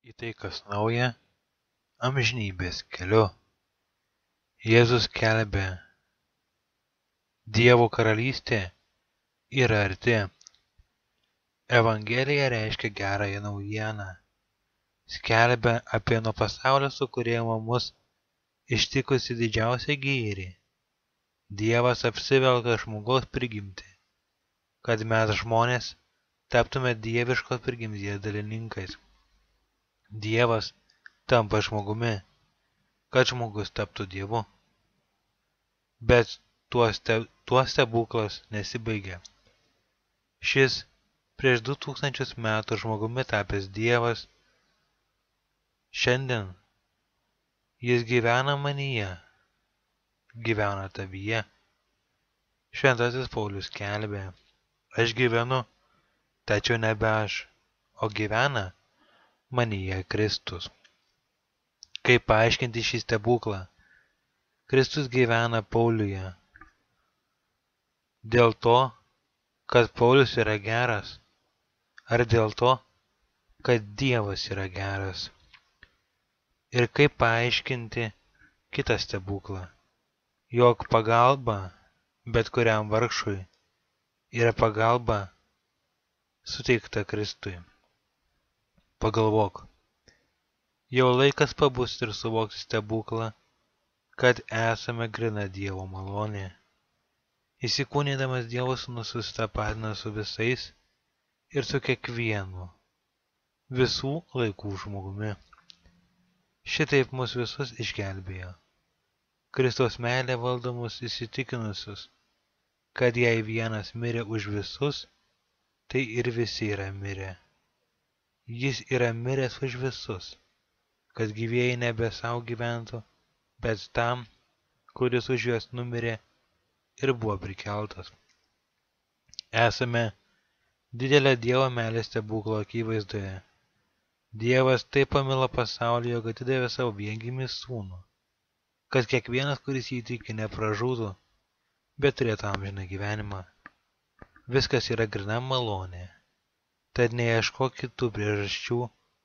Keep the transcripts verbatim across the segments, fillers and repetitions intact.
Į tai, kas nauja, amžinybės keliu. Jėzus skelbia, Dievo karalystė yra arti. Evangelija reiškia gerąją naujieną. Skelbia apie nuo pasaulio sukūrimo mus ištikusi didžiausią gėrį. Dievas apsivelka žmogaus prigimtį, kad mes žmonės taptume dieviškos prigimties dalininkais. Dievas tampa žmogumi, kad žmogus taptų Dievu. Bet tuo, ste, tuo stebuklas nesibaigia. Šis prieš du tūkstančius metų žmogumi tapęs Dievas, šiandien jis gyvena manyje, gyvena tavyje. Šventasis Paulius skelbė, aš gyvenu, tačiau nebe aš, o gyvena manyje Kristus. Kaip paaiškinti šį stebuklą? Kristus gyvena Pauliuje. Dėl to, kad Paulius yra geras, ar dėl to, kad Dievas yra geras? Ir kaip paaiškinti kitą stebuklą, jog pagalba bet kuriam vargšui yra pagalba suteikta Kristui. Pagalvok, jau laikas pabusti ir suvokti stebuklą, kad esame grina Dievo malonė. Įsikūnydamas Dievo Sūnus susitapatina su visais ir su kiekvienu visų laikų žmogumi. Šitaip mus visus išgelbėjo. Kristaus meilė valdo mus įsitikinusius, kad jei vienas mirė už visus, tai ir visi yra mirę. Jis yra miręs už visus, kad gyvieji nebe savo gyventų, bet tam, kuris už juos numirė ir buvo prikeltas. Esame didelio Dievo meilės stebuklo akivaizdoje. Dievas taip pamilo pasaulį, jog atidavė savo viengimį sūnų, kad kiekvienas, kuris jį tiki, nepražūtų, bet turėtų amžiną gyvenimą. Viskas yra grina malonė, tad neieškok kitų priežasčių,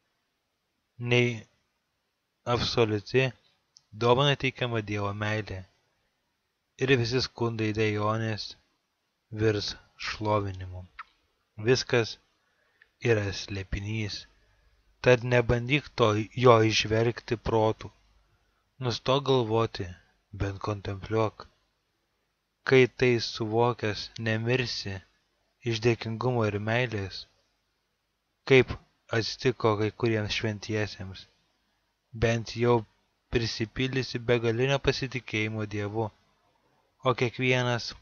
nei absoliuti dovana teikiama Dievo meilė, ir visi skundai dejonės virs šlovinimu. Viskas yra slėpinys, tad nebandyk to jo išverkti protu. Nustok galvoti, bent kontempliuok. Kai tai suvokęs nemirsi iš dėkingumo ir meilės, kaip atsitiko kai kuriems šventiesiems, bent jau prisipildysi begalinio pasitikėjimo Dievu, o kiekvienas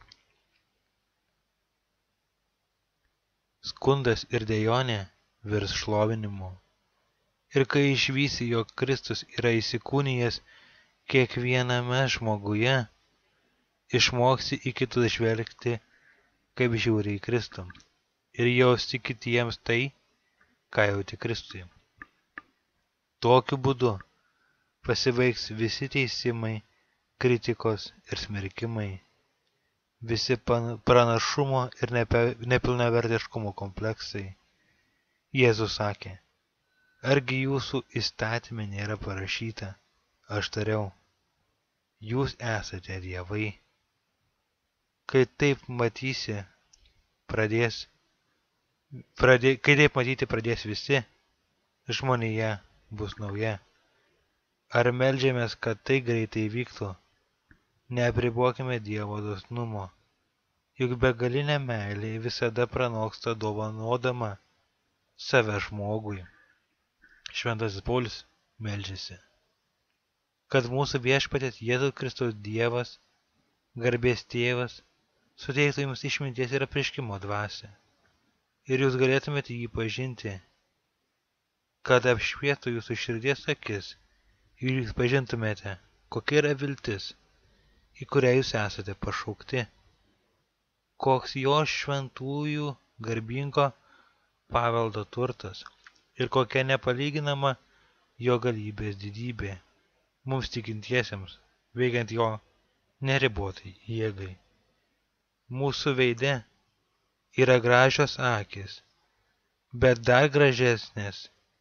skundas ir dejonė virs šlovinimu. Ir kai išvysi, jog Kristus yra įsikūnijęs kiekviename žmoguje, išmoksi į kitus žvelgti, kaip žiūri į Kristų, ir jausti kitiems tai, ką jauti Kristui. Tokiu būdu pasibaigs visi teisimai, kritikos ir smerkimai, visi pranašumo ir nepilnavertiškumo kompleksai. Jėzus sakė, argi jūsų įstatyme nėra parašyta, aš tariau, jūs esate dievai. Kai taip matysi, pradės, pradė, kai taip matyti pradės visi, žmonija bus nauja. Ar meldžiamės, kad tai greitai vyktų? Neapribokime Dievo dosnumo, juk begalinė meilė visada pranoksta dovanodama save žmogui. Šventasis Paulius meldžiasi, kad mūsų viešpatės Jėzaus Kristaus Dievas, garbės tėvas, suteiktų jums išminties ir apreiškimo dvasią, ir jūs galėtumėte jį pažinti, kad apšviestų jūsų širdies akis, ir jūs pažintumėte, kokia yra viltis, į kurią jūs esate pašaukti, koks jo šventųjų garbingo paveldo turtas ir kokia nepalyginama jo galybės didybė, mums tikintiesiems, veikiant jo neribotai jėgai. Mūsų veide yra gražios akys, bet dar gražesnės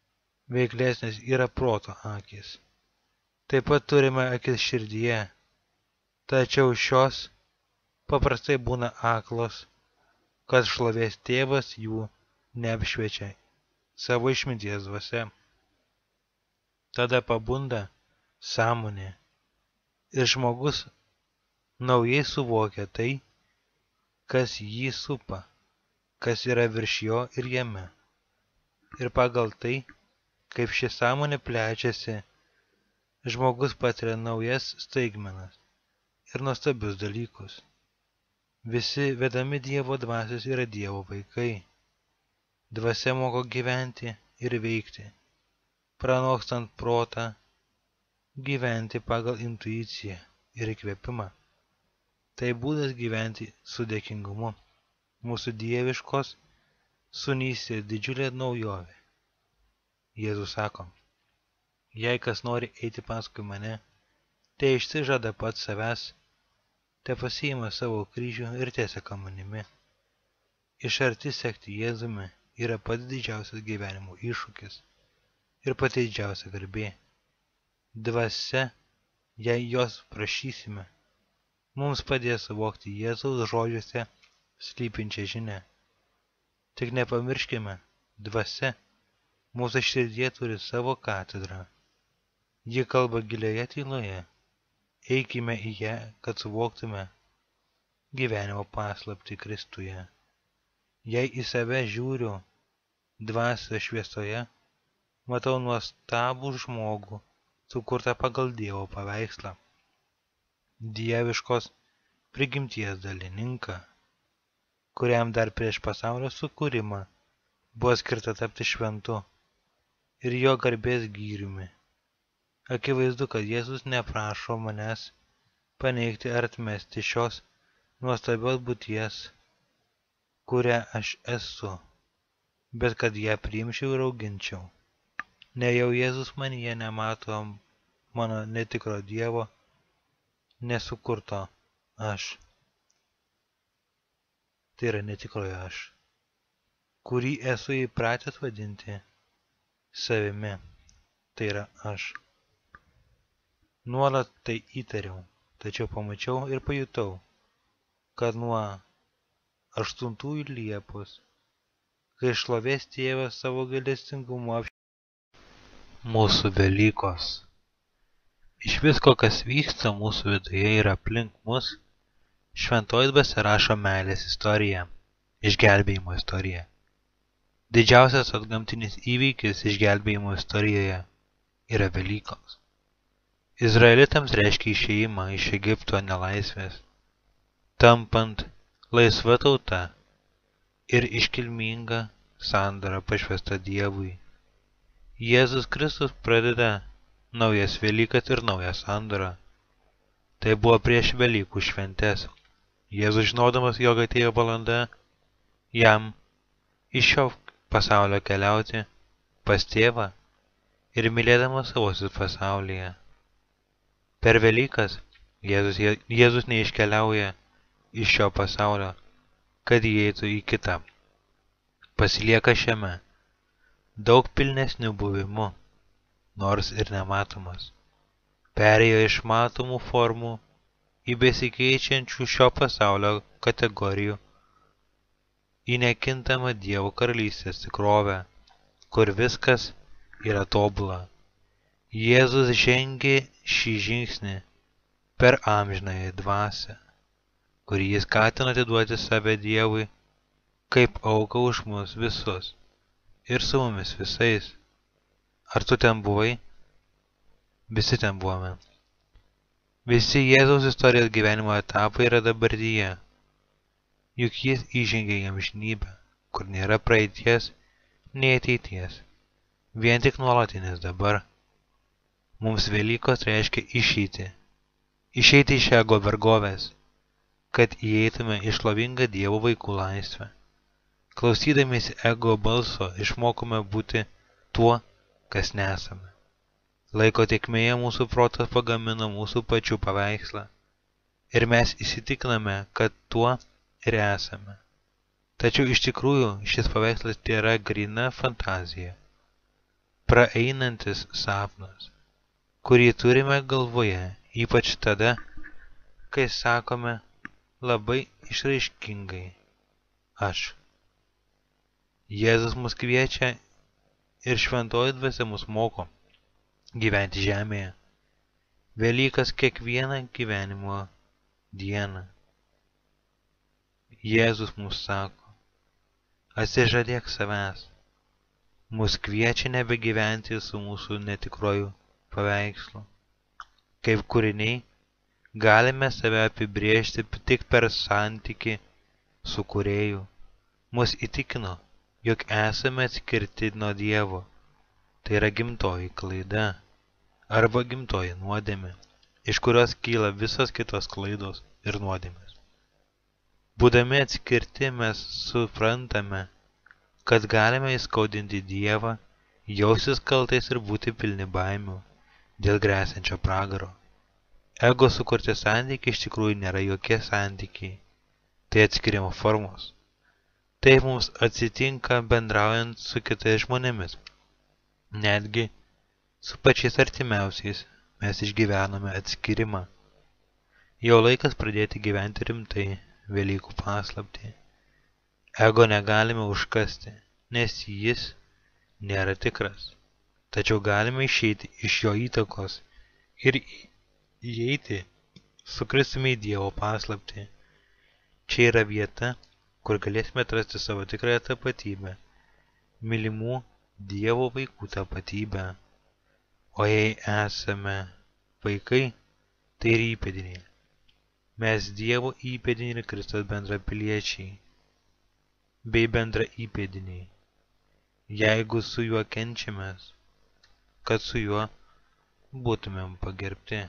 veiklesnės yra proto akys. Taip pat turime akis širdyje, tačiau šios paprastai būna aklos, kad šlovės tėvas jų neapšviečia savo išminties dvasia. Tada pabunda sąmonė ir žmogus naujai suvokia tai, kas jį supa, kas yra virš jo ir jame. Ir pagal tai, kaip ši sąmonė plečiasi, žmogus patiria naujas staigmenas ir nuostabius dalykus. Visi vedami Dievo dvasios yra Dievo vaikai. Dvasia moko gyventi ir veikti, pranokstant protą, gyventi pagal intuiciją ir įkvėpimą. Tai būdas gyventi su dėkingumu. Mūsų dieviškos sūnystės didžiulė naujovė. Jėzus sako, jei kas nori eiti paskui mane, tai išsižada pats savęs, te pasiima savo kryžių ir teseka manimi. Iš arti sekti Jėzumi yra pats didžiausias gyvenimo iššūkis ir pati didžiausia garbė. Dvasia, jei jos prašysime, mums padės suvokti Jėzaus žodžiuose slypinčią žinią. Tik nepamirškime, dvasia mūsų širdyje turi savo katedrą. Ji kalba gilioje tyloje. Eikime į ją, kad suvoktume gyvenimo paslaptį Kristuje. Jei į save žiūriu dvasios šviesoje, matau nuostabų žmogų, sukurtą pagal Dievo paveikslą. Dieviškos prigimties dalininką, kuriam dar prieš pasaulio sukūrimą buvo skirta tapti šventu ir jo garbės gyriumi. Akivaizdu, kad Jėzus neprašo manęs paneigti ar atmesti šios nuostabios būties, kurią aš esu, bet kad ją priimčiau ir auginčiau. Nejau Jėzus manyje nemato mano netikro Dievo, nesukurto aš. Tai yra netikrojo aš, kurį esu įpratęs vadinti savimi. Tai yra aš. Nuolat tai įtariau, tačiau pamačiau ir pajutau, kad nuo aštuntųjų Liepos, kai šlovės Tėvas savo gailestingumu apšvietė mūsų Velykos. Iš visko, kas vyksta mūsų viduje ir aplink mus, šventoji dvasia rašo meilės istoriją, išgelbėjimo istoriją. Didžiausias atgamtinis įvykis išgelbėjimo istorijoje yra Velykos. Izraelitams reiškia išėjimą iš Egipto nelaisvės, tampant laisva tauta ir iškilminga sandora pašvęsta Dievui. Jėzus Kristus pradeda naujas Velykas ir naują sandorą. Tai buvo prieš Velykų šventes. Jėzus, žinodamas, jog atėjo valanda jam iš šio pasaulio keliauti pas Tėvą ir mylėdamas savosius pasaulyje. Per Velykas Jėzus, Jėzus neiškeliauja iš šio pasaulio, kad įeitų į kitą. Pasilieka šiame, daug pilnesnių buvimu, nors ir nematomas. Perėjo iš matomų formų į besikeičiančių šio pasaulio kategorijų, į nekintamą Dievo karalystės tikrovę, kur viskas yra tobula. Jėzus žengė šį žingsnį per amžinąją dvasią, kurį jis skatina atiduoti save Dievui kaip auką už mus visus ir su mumis visais. Ar tu ten buvai? Visi ten buvome. Visi Jėzaus istorijos gyvenimo etapai yra dabartyje, juk jis įžengė į amžinybę, kur nėra praeities, nei ateities, vien tik nuolatinis dabar. Mums Velykos reiškia išeiti, išeiti iš ego vergovės, kad įeitume į šlovingą Dievo vaikų laisvę. Klausydamiesi ego balso išmokome būti tuo, kas nesame. Laiko tėkmėje mūsų protas pagamino mūsų pačių paveikslą ir mes įsitikiname, kad tuo ir esame. Tačiau iš tikrųjų šis paveikslas tėra gryna fantazija. praeinantis sapnas, kurį turime galvoje, ypač tada, kai sakome labai išraiškingai aš. Jėzus mus kviečia ir šventoji dvasia mus moko gyventi žemėje. Velykas kiekvieną gyvenimo dieną. Jėzus mums sako, atsižadėk savęs. Mus kviečia nebegyventi su mūsų netikroju paveikslu. Kaip kūriniai, galime save apibrėžti tik per santykį su kūrėju. Mus įtikino, jog esame atskirti nuo Dievo. Tai yra gimtoji klaida arba gimtoji nuodėmė, iš kurios kyla visos kitos klaidos ir nuodėmės. Būdami atskirti mes suprantame, kad galime įskaudinti Dievą, jausis kaltais ir būti pilni baimių dėl gresiančio pragaro. Ego sukurti santykiai iš tikrųjų nėra jokie santykiai, tai atskirimo formos. Tai mums atsitinka bendraujant su kitais žmonėmis. Netgi su pačiais artimiausiais mes išgyvename atskyrimą. Jau laikas pradėti gyventi rimtai Velykų paslaptį. Ego negalime užkasti, nes jis nėra tikras. Tačiau galime išeiti iš jo įtakos ir įeiti su Kristumi į Dievo paslaptį. Čia yra vieta, kur galėsime atrasti savo tikrąją tapatybę, mylimų Dievo vaikų tapatybę. O jei esame vaikai, tai ir įpėdiniai. Mes Dievo įpėdiniai ir Kristus bendrapiliečiai, bei bendra įpėdiniai, jeigu su juo kenčiamės, kad su juo būtumėm pagerbti.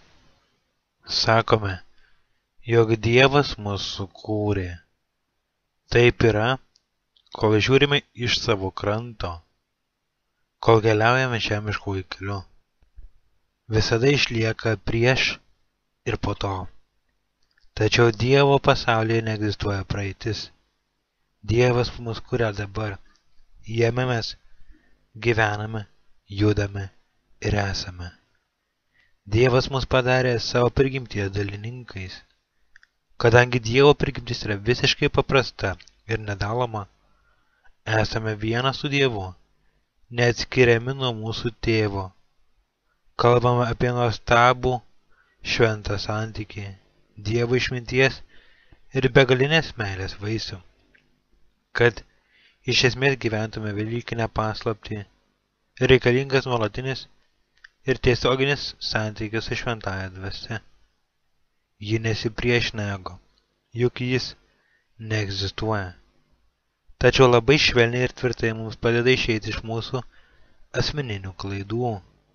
Sakome, jog Dievas mus sukūrė. Taip yra, kol žiūrime iš savo kranto, kol keliaujame žemiškųjų keliu. Visada išlieka prieš ir po to. Tačiau Dievo pasaulyje neegzistuoja praeitis. Dievas mus kuria dabar. Jame mes gyvename, judame ir esame. Dievas mus padarė savo prigimties dalininkais. Kadangi Dievo prigimtis yra visiškai paprasta ir nedaloma, esame vienas su Dievu, neatskiriami nuo mūsų tėvo. Kalbame apie nuostabų šventą santykį, Dievo išminties ir begalinės meilės vaisių. Kad iš esmės gyventume velykinę paslaptį, reikalingas nuolatinis ir tiesioginis santykis su šventąja dvasia. Ji nesipriešina ego, juk jis neegzistuoja. Tačiau labai švelniai ir tvirtai mums padeda išeiti iš mūsų asmeninių klaidų.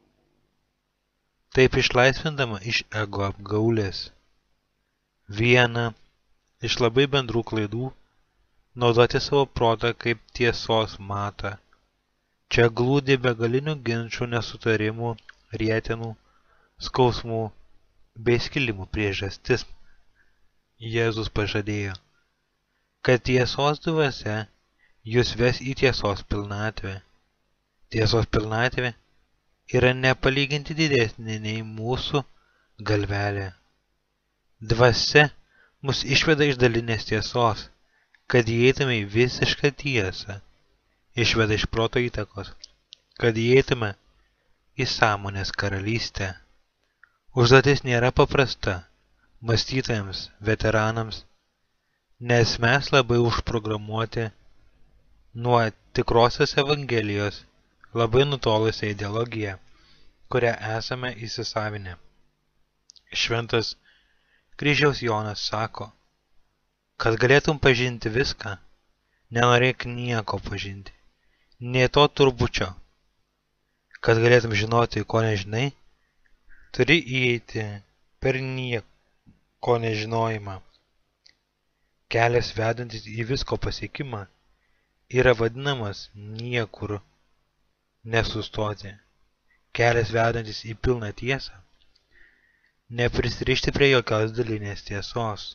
Taip išlaisvindama iš ego apgaulės. Viena iš labai bendrų klaidų naudoti savo protą kaip tiesos matą. Čia glūdi begalinių ginčų, nesutarimų, rietenų, skausmų bei skilimų priežastis. Jėzus pažadėjo, kad tiesos dvasia jūs ves į tiesos pilnatvę. Tiesos pilnatvė yra nepalyginti didesnė nei mūsų galvelė. Dvasia mus išveda iš dalinės tiesos, kad įeitume į visišką tiesą, išveda iš proto įtakos, kad įeitume į sąmonės karalystę. Užduotis nėra paprasta mąstytojams, veteranams, nes mes labai užprogramuoti nuo tikrosios evangelijos labai nutolusią ideologiją, kurią esame įsisavinę. Šventas Kryžiaus Jonas sako, kad galėtum pažinti viską, nenorėk nieko pažinti, nė to turbučio. Kad galėtum žinoti, ko nežinai, turi įeiti per nieko nežinojimą. Kelias vedantis į visko pasiekimą yra vadinamas niekur nesustoti. Kelias vedantis į pilną tiesą. Neprisirišti prie jokios dalinės tiesos.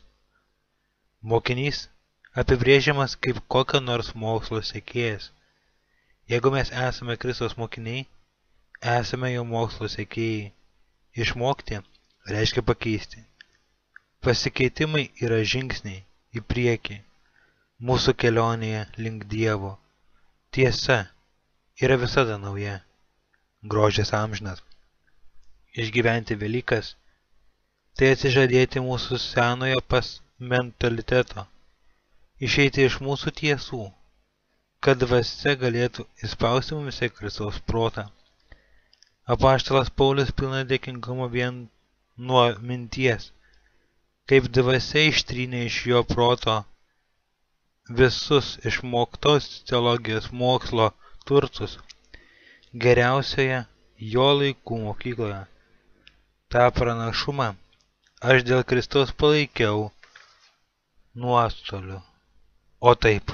Mokinys apibrėžiamas kaip kokio nors mokslo sekėjas. Jeigu mes esame Kristaus mokiniai, esame jo mokslo sekėjai. Išmokti reiškia pakeisti. Pasikeitimai yra žingsniai į priekį, mūsų kelionėje link Dievo. Tiesa yra visada nauja, grožis amžinas. Išgyventi Velykas – tai atsižadėti mūsų senojo pas mentaliteto, išeiti iš mūsų tiesų, kad dvasia galėtų įspausti mumise Kristaus protą. Apaštalas Paulius pilna dėkingumo vien nuo minties, kaip dvasia ištrynė iš jo proto visus išmoktos teologijos mokslo turtus geriausioje jo laikų mokykloje. Ta pranašumą aš dėl Kristaus palaikiau nuostoliu. O taip,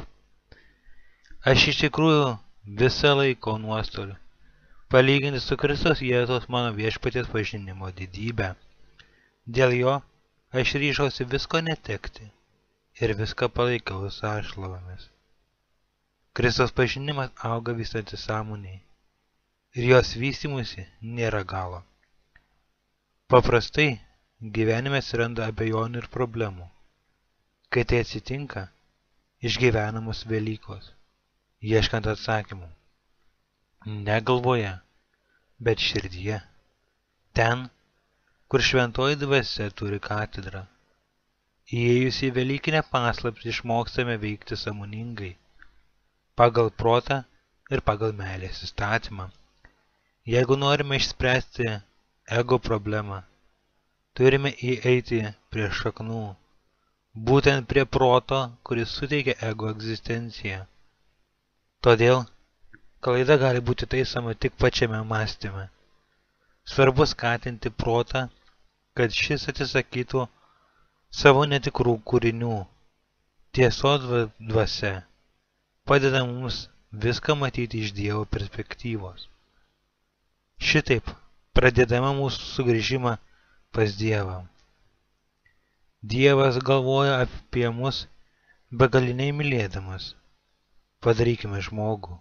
aš iš tikrųjų visą laikau nuostoliu, palyginti su Kristaus Jėzaus mano viešpaties pažinimo didybę. Dėl jo aš ryžausi visko netekti ir viską palaikau su ašaromis. Kristaus pažinimas auga vystantis sąmonėje ir jos vystymuisi nėra galo. Paprastai gyvenime atsiranda abejonių ir problemų. Kai tai atsitinka, išgyvenamos Velykos, ieškant atsakymų. Ne galvoje, bet širdyje. Ten, kur šventoji dvasia turi katedrą. Įėjus į Velykinę paslaptį išmokstame veikti sąmoningai, pagal protą ir pagal meilės įstatymą. Jeigu norime išspręsti ego problemą, turime įeiti prie šaknų, būtent prie proto, kuris suteikia ego egzistenciją. Todėl klaida gali būti taisoma tik pačiame mąstyme. Svarbu skatinti protą, kad šis atsisakytų savo netikrų kūrinių. Tiesos dvasia padeda mums viską matyti iš Dievo perspektyvos. Šitaip pradėdama mūsų sugrįžimą pas Dievą. Dievas galvoja apie mus begaliniai mylėdamas. Padarykime žmogų.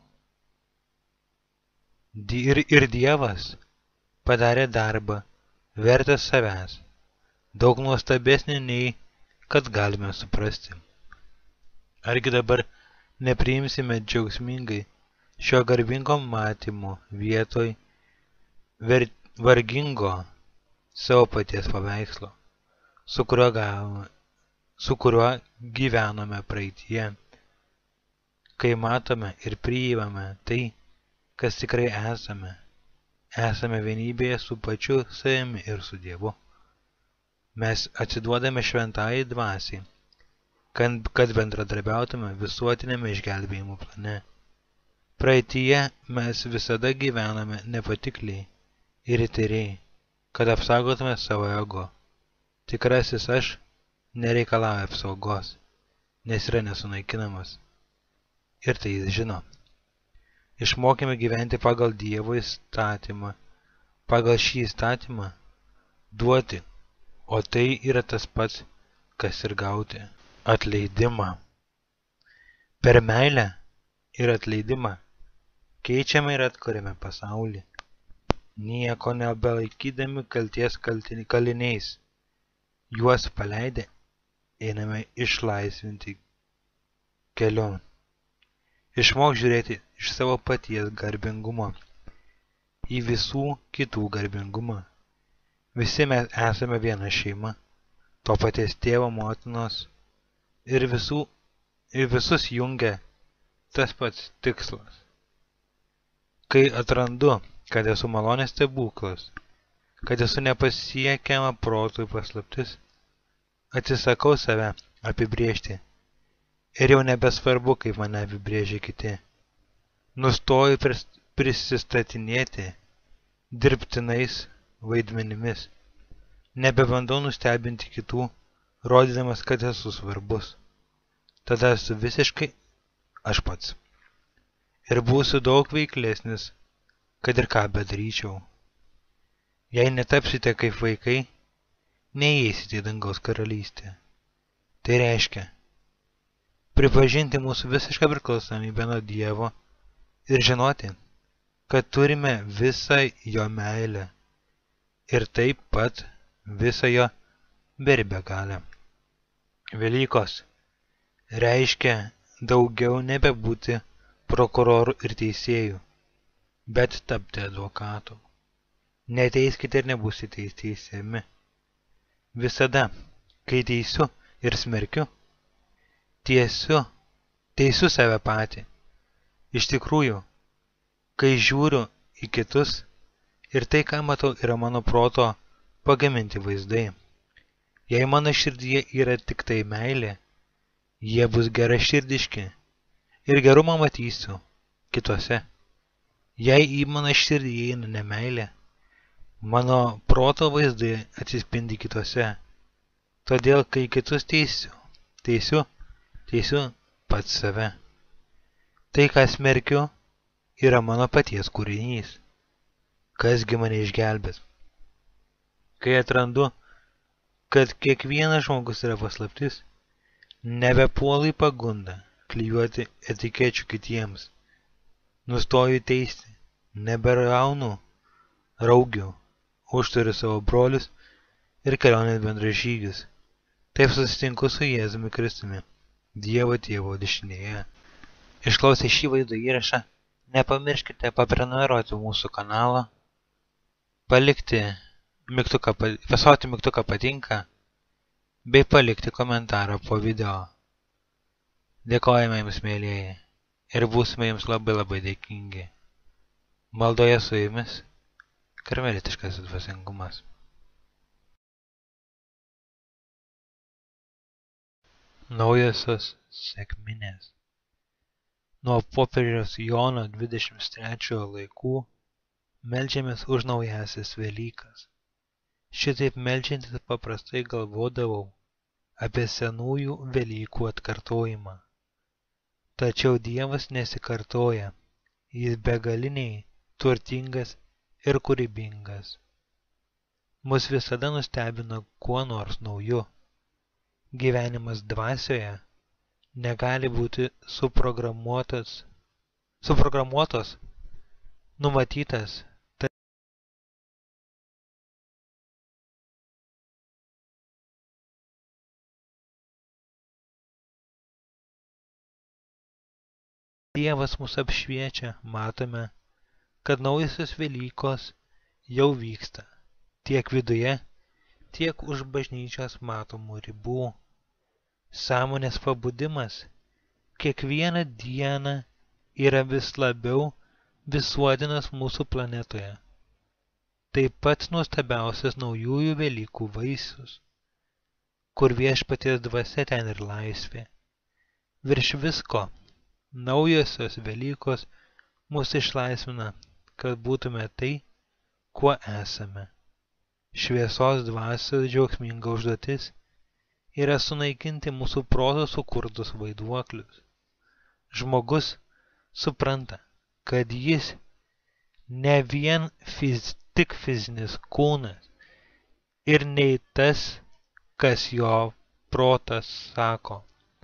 Ir, ir Dievas padarė darbą vertą savęs, daug nuostabesnį nei kad galime suprasti. Argi dabar nepriimsime džiaugsmingai šio garbingo matymo vietoj ver, vargingo savo paties paveikslo, su kuriuo, gavome, su kuriuo gyvenome praeitie, kai matome ir priimame tai, kas tikrai esame. Esame vienybėje su pačiu savimi ir su Dievu. Mes atsiduodame šventajai dvasiai, kad, kad bendradarbiautume visuotinėme išgelbėjimo plane. Praeityje mes visada gyvename nepatikliai ir įtariai, kad apsaugotume savo ego. Tikrasis aš nereikalauja apsaugos, nes yra nesunaikinamas. Ir tai jis žino. Išmokime gyventi pagal Dievo įstatymą, pagal šį įstatymą duoti, o tai yra tas pats, kas ir gauti atleidimą. Per meilę ir atleidimą keičiame ir atkuriame pasaulį, nieko nebelaikydami kalties kaliniais. Juos paleidę einame išlaisvinti kelion. Išmok žiūrėti iš savo paties garbingumo į visų kitų garbingumą. Visi mes esame viena šeima, to paties tėvo, motinos ir, visų, ir visus jungia tas pats tikslas. Kai atrandu, kad esu malonės stebuklas, kad esu nepasiekiama protui paslaptis, atsisakau save apibrėžti ir jau nebesvarbu, kaip mane apibrėžia kiti. Nustoju prisistatinėti dirbtinais vaidmenimis. Nebebandau nustebinti kitų, rodydamas, kad esu svarbus. Tada esu visiškai aš pats. Ir būsiu daug veiklesnis, kad ir ką bedaryčiau. Jei netapsite kaip vaikai, neįeisite į dangaus karalystę. Tai reiškia pripažinti mūsų visišką priklausomybę nuo Dievo ir žinoti, kad turime visą jo meilę ir taip pat visą jo beribę galią. Velykos reiškia daugiau nebebūti prokurorų ir teisėjų, bet tapti advokatu. Neteiskite ir nebūsite teisiami. Visada, kai teisiu ir smerkiu, tiesiu, teisiu save patį. Iš tikrųjų, kai žiūriu į kitus ir tai, ką matau, yra mano proto pagaminti vaizdai. Jei mano širdyje yra tik tai meilė, jie bus geraširdiški ir gerumą matysiu kituose. Jei į mano širdį įeina nemeilė, mano proto vaizdai atsispindi kituose. Todėl, kai kitus teisiu, teisiu, teisiu pats save. Tai, ką smerkiu, yra mano paties kūrinys. Kasgi mane išgelbės? Kai atrandu, kad kiekvienas žmogus yra paslaptis, nebepuolu į pagundą klijuoti etikečių kitiems. Nustoju teisti, neberaunu raugių, užtariu savo brolius ir kelionės bendražygius. Taip susitinku su Jėzumi Kristumi, Dievo Tėvo dešinėje. Išklausę šį vaizdo įrašą, nepamirškite paprenumeruoti mūsų kanalą, palikti mygtuką, pasauti mygtuką patinka, bei palikti komentarą po video. Dėkojame jums, mėlyjeji, ir būsime jums labai labai dėkingi. Maldoje su jumis karmelitiškasis dvasingumas. Naujosios sekminės. Nuo popiežiaus Jono dvidešimt trečiojo laikų meldžiamės už naujasias Velykas. Šitaip meldžiantis paprastai galvodavau apie senųjų Velykų atkartojimą. Tačiau Dievas nesikartoja, jis begaliniai, turtingas ir kūrybingas. Mus visada nustebino kuo nors nauju. Gyvenimas dvasioje negali būti suprogramuotas, suprogramuotos, numatytas. Dievas mus apšviečia, matome, kad naujosios Velykos jau vyksta, tiek viduje, tiek už bažnyčios matomų ribų. Sąmonės pabudimas kiekvieną dieną yra vis labiau visuotinas mūsų planetoje. Taip pat nuostabiausias naujųjų Velykų vaisius, kur viešpaties dvasia ten ir laisvė. Virš visko, naujosios Velykos mus išlaisvina, kad būtume tai, kuo esame. Šviesos dvasios džiaugsminga užduotis yra sunaikinti mūsų proto sukurtus vaiduoklius. Žmogus supranta, kad jis ne vien fiz, tik fizinis kūnas ir nei tas, kas jo protas sako.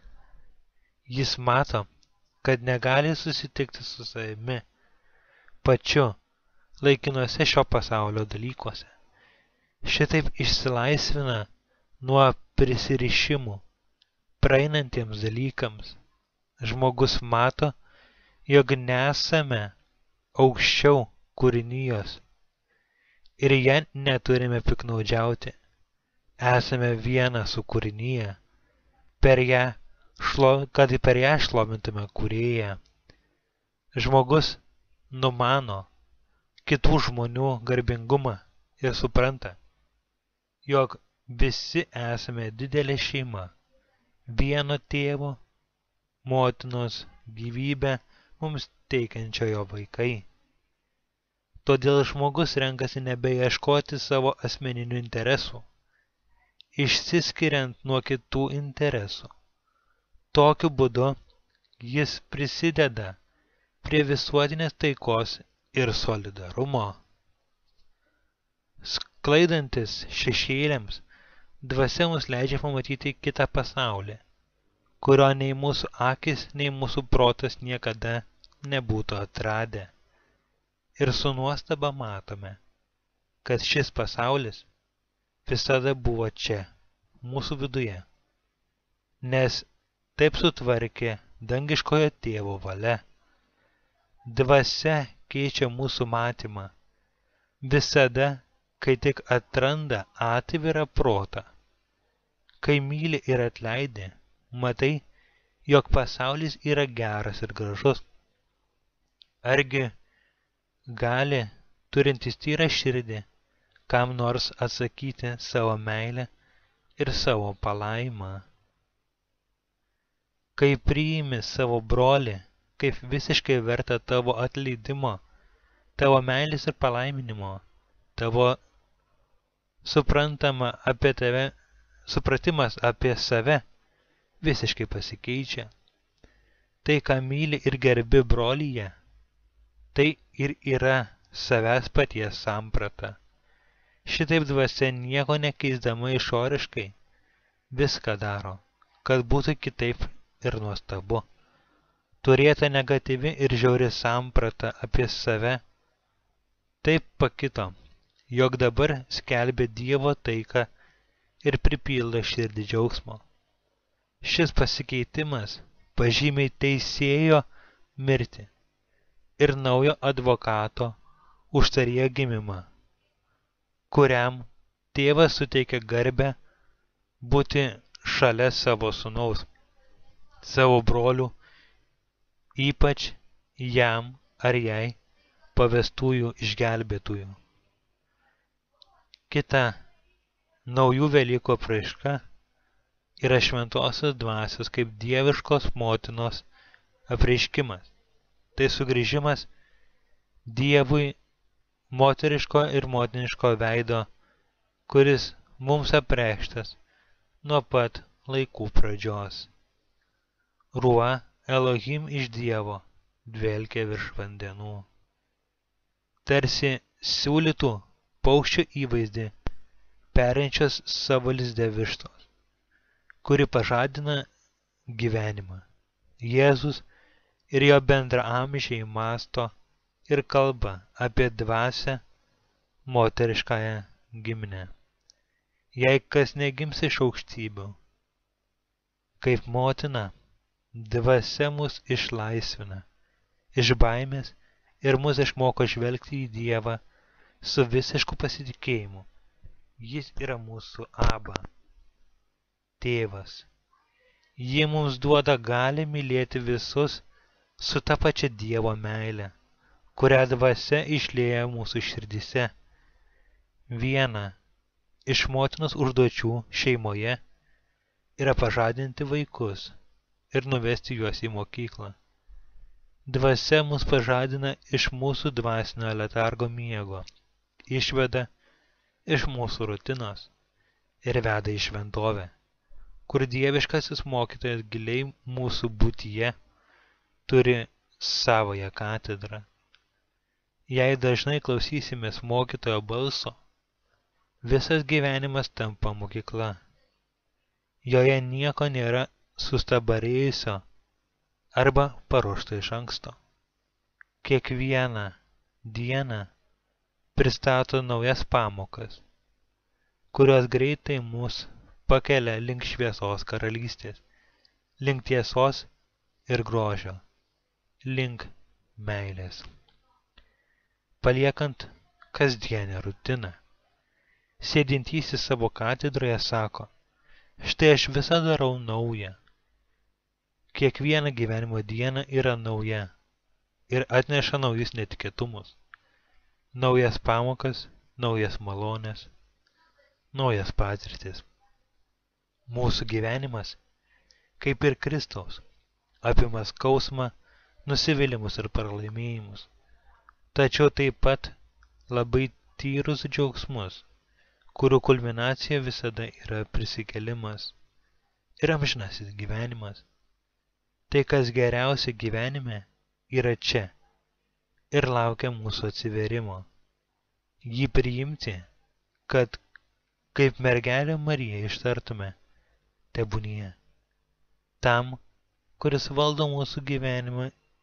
Jis mato, kad negali susitikti su savimi pačiu laikinuose šio pasaulio dalykuose. Šitaip išsilaisvina nuo prisirišimų praeinantiems dalykams. Žmogus mato, jog nesame aukščiau kūrinijos ir ją neturime piknaudžiauti. Esame viena su kūrinyje, per ją šlo, kad per ją šlovintume kūrėją. Žmogus numano kitų žmonių garbingumą ir supranta, jog visi esame didelė šeima, vieno tėvo, motinos gyvybę mums teikiančiojo vaikai. Todėl žmogus renkasi nebeieškoti savo asmeninių interesų, išsiskiriant nuo kitų interesų. Tokiu būdu jis prisideda prie visuotinės taikos ir solidarumo. Sklaidantis šešėliams, dvasia mus leidžia pamatyti kitą pasaulį, kurio nei mūsų akis, nei mūsų protas niekada nebūtų atradę. Ir su nuostaba matome, kad šis pasaulis visada buvo čia, mūsų viduje, nes taip sutvarkė dangiškojo tėvo valia. Dvasia keičia mūsų matymą, visada, kai tik atranda atvirą protą. Kai myli ir atleidi, matai, jog pasaulis yra geras ir gražus. Argi gali, turintis tyrą širdį, kam nors atsakyti savo meilę ir savo palaimą? Kai priimi savo brolį, kaip visiškai verta tavo atleidimo, tavo meilės ir palaiminimo, tavo suprantama apie tave, supratimas apie save visiškai pasikeičia. Tai, ką myli ir gerbi brolyje, tai ir yra savęs paties samprata. Šitaip dvasia nieko nekeisdama išoriškai viską daro, kad būtų kitaip ir nuostabu. Turėta negatyvi ir žiauri samprata apie save taip pakito, jog dabar skelbia Dievo taiką ir pripildo širdį džiaugsmo. Šis pasikeitimas pažymiai teisėjo mirtį ir naujo advokato užtarėjo gimimą, kuriam tėvas suteikia garbę būti šalia savo sūnaus, savo brolių, ypač jam ar jai pavestųjų išgelbėtųjų. Kita naujų Velykų apraiška yra šventosios dvasios kaip dieviškos motinos apreiškimas. Tai sugrįžimas Dievui moteriško ir motiniško veido, kuris mums apreikštas nuo pat laikų pradžios. Ruah Elohim iš Dievo dvelkia virš vandenų. Tarsi siūlytų paukščio įvaizdį perinčios savo lizde vištos, kuri pažadina gyvenimą. Jėzus ir jo bendraamžiai mąsto ir kalba apie dvasią moteriškąją giminę. Jei kas negims iš aukštybių, kaip motina, dvasia mus išlaisvina iš baimės ir mus išmoko žvelgti į Dievą su visišku pasitikėjimu. Jis yra mūsų Aba, tėvas. Ji mums duoda galią mylėti visus su ta pačia Dievo meile, kurią dvasia išlieja mūsų širdise. Viena iš motinos užduočių šeimoje yra pažadinti vaikus ir nuvesti juos į mokyklą. Dvasia mus pažadina iš mūsų dvasinio letargo miego, išveda iš mūsų rutinos ir veda į šventovę, kur dieviškasis mokytojas giliai mūsų būtyje turi savąją katedrą. Jei dažnai klausysimės mokytojo balso, visas gyvenimas tampa mokykla. Joje nieko nėra sustabarėjusio arba paruošto iš anksto. Kiekvieną dieną pristato naujas pamokas, kurios greitai mus pakelia link šviesos karalystės, link tiesos ir grožio, link meilės. Paliekant kasdienę rutiną, sėdintysis savo katedroje sako, štai aš visą darau naują. Kiekviena gyvenimo diena yra nauja ir atneša naujus netikėtumus, naujas pamokas, naujas malonės, naujas patirtis. Mūsų gyvenimas, kaip ir Kristaus, apima skausmą, nusivylimus ir pralaimėjimus, tačiau taip pat labai tyrus džiaugsmus, kurių kulminacija visada yra prisikėlimas ir amžinasis gyvenimas. Tai, kas geriausia gyvenime, yra čia ir laukia mūsų atsiverimo. Jį priimti, kad kaip mergelė Marija ištartume, tebūnie. Tam, kuris valdo mūsų gyvenimą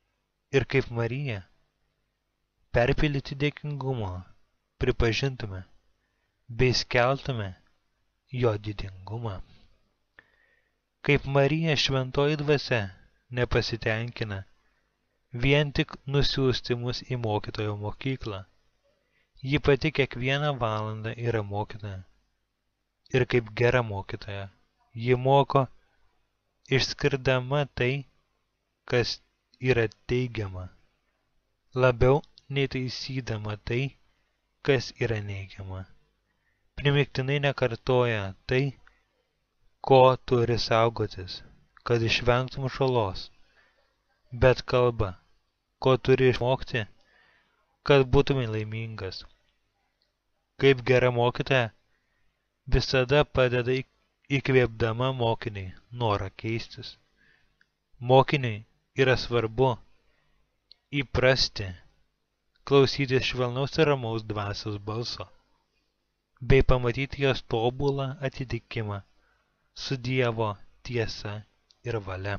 ir kaip Marija, perpildyti dėkingumo, pripažintume bei skeltume jo didingumą. Kaip Marija šventoji dvasia nepasitenkina vien tik nusiųsti mus į mokytojo mokyklą. Ji pati kiekvieną valandą yra mokytoja. Ir kaip gera mokytoja, ji moko išskirdama tai, kas yra teigiama, labiau nei taisydama tai, kas yra neigiama. Primiktinai nekartoja tai, ko turi saugotis, kad išvengtum žalos, bet kalba, ko turi išmokti, kad būtumai laimingas. Kaip gera mokytoja, visada padeda įkvėpdama mokiniai norą keistis. Mokiniai yra svarbu įprasti klausytis švelnaus ir ramaus dvasios balso, bei pamatyti jos tobulą atitikimą su Dievo tiesa ir valia.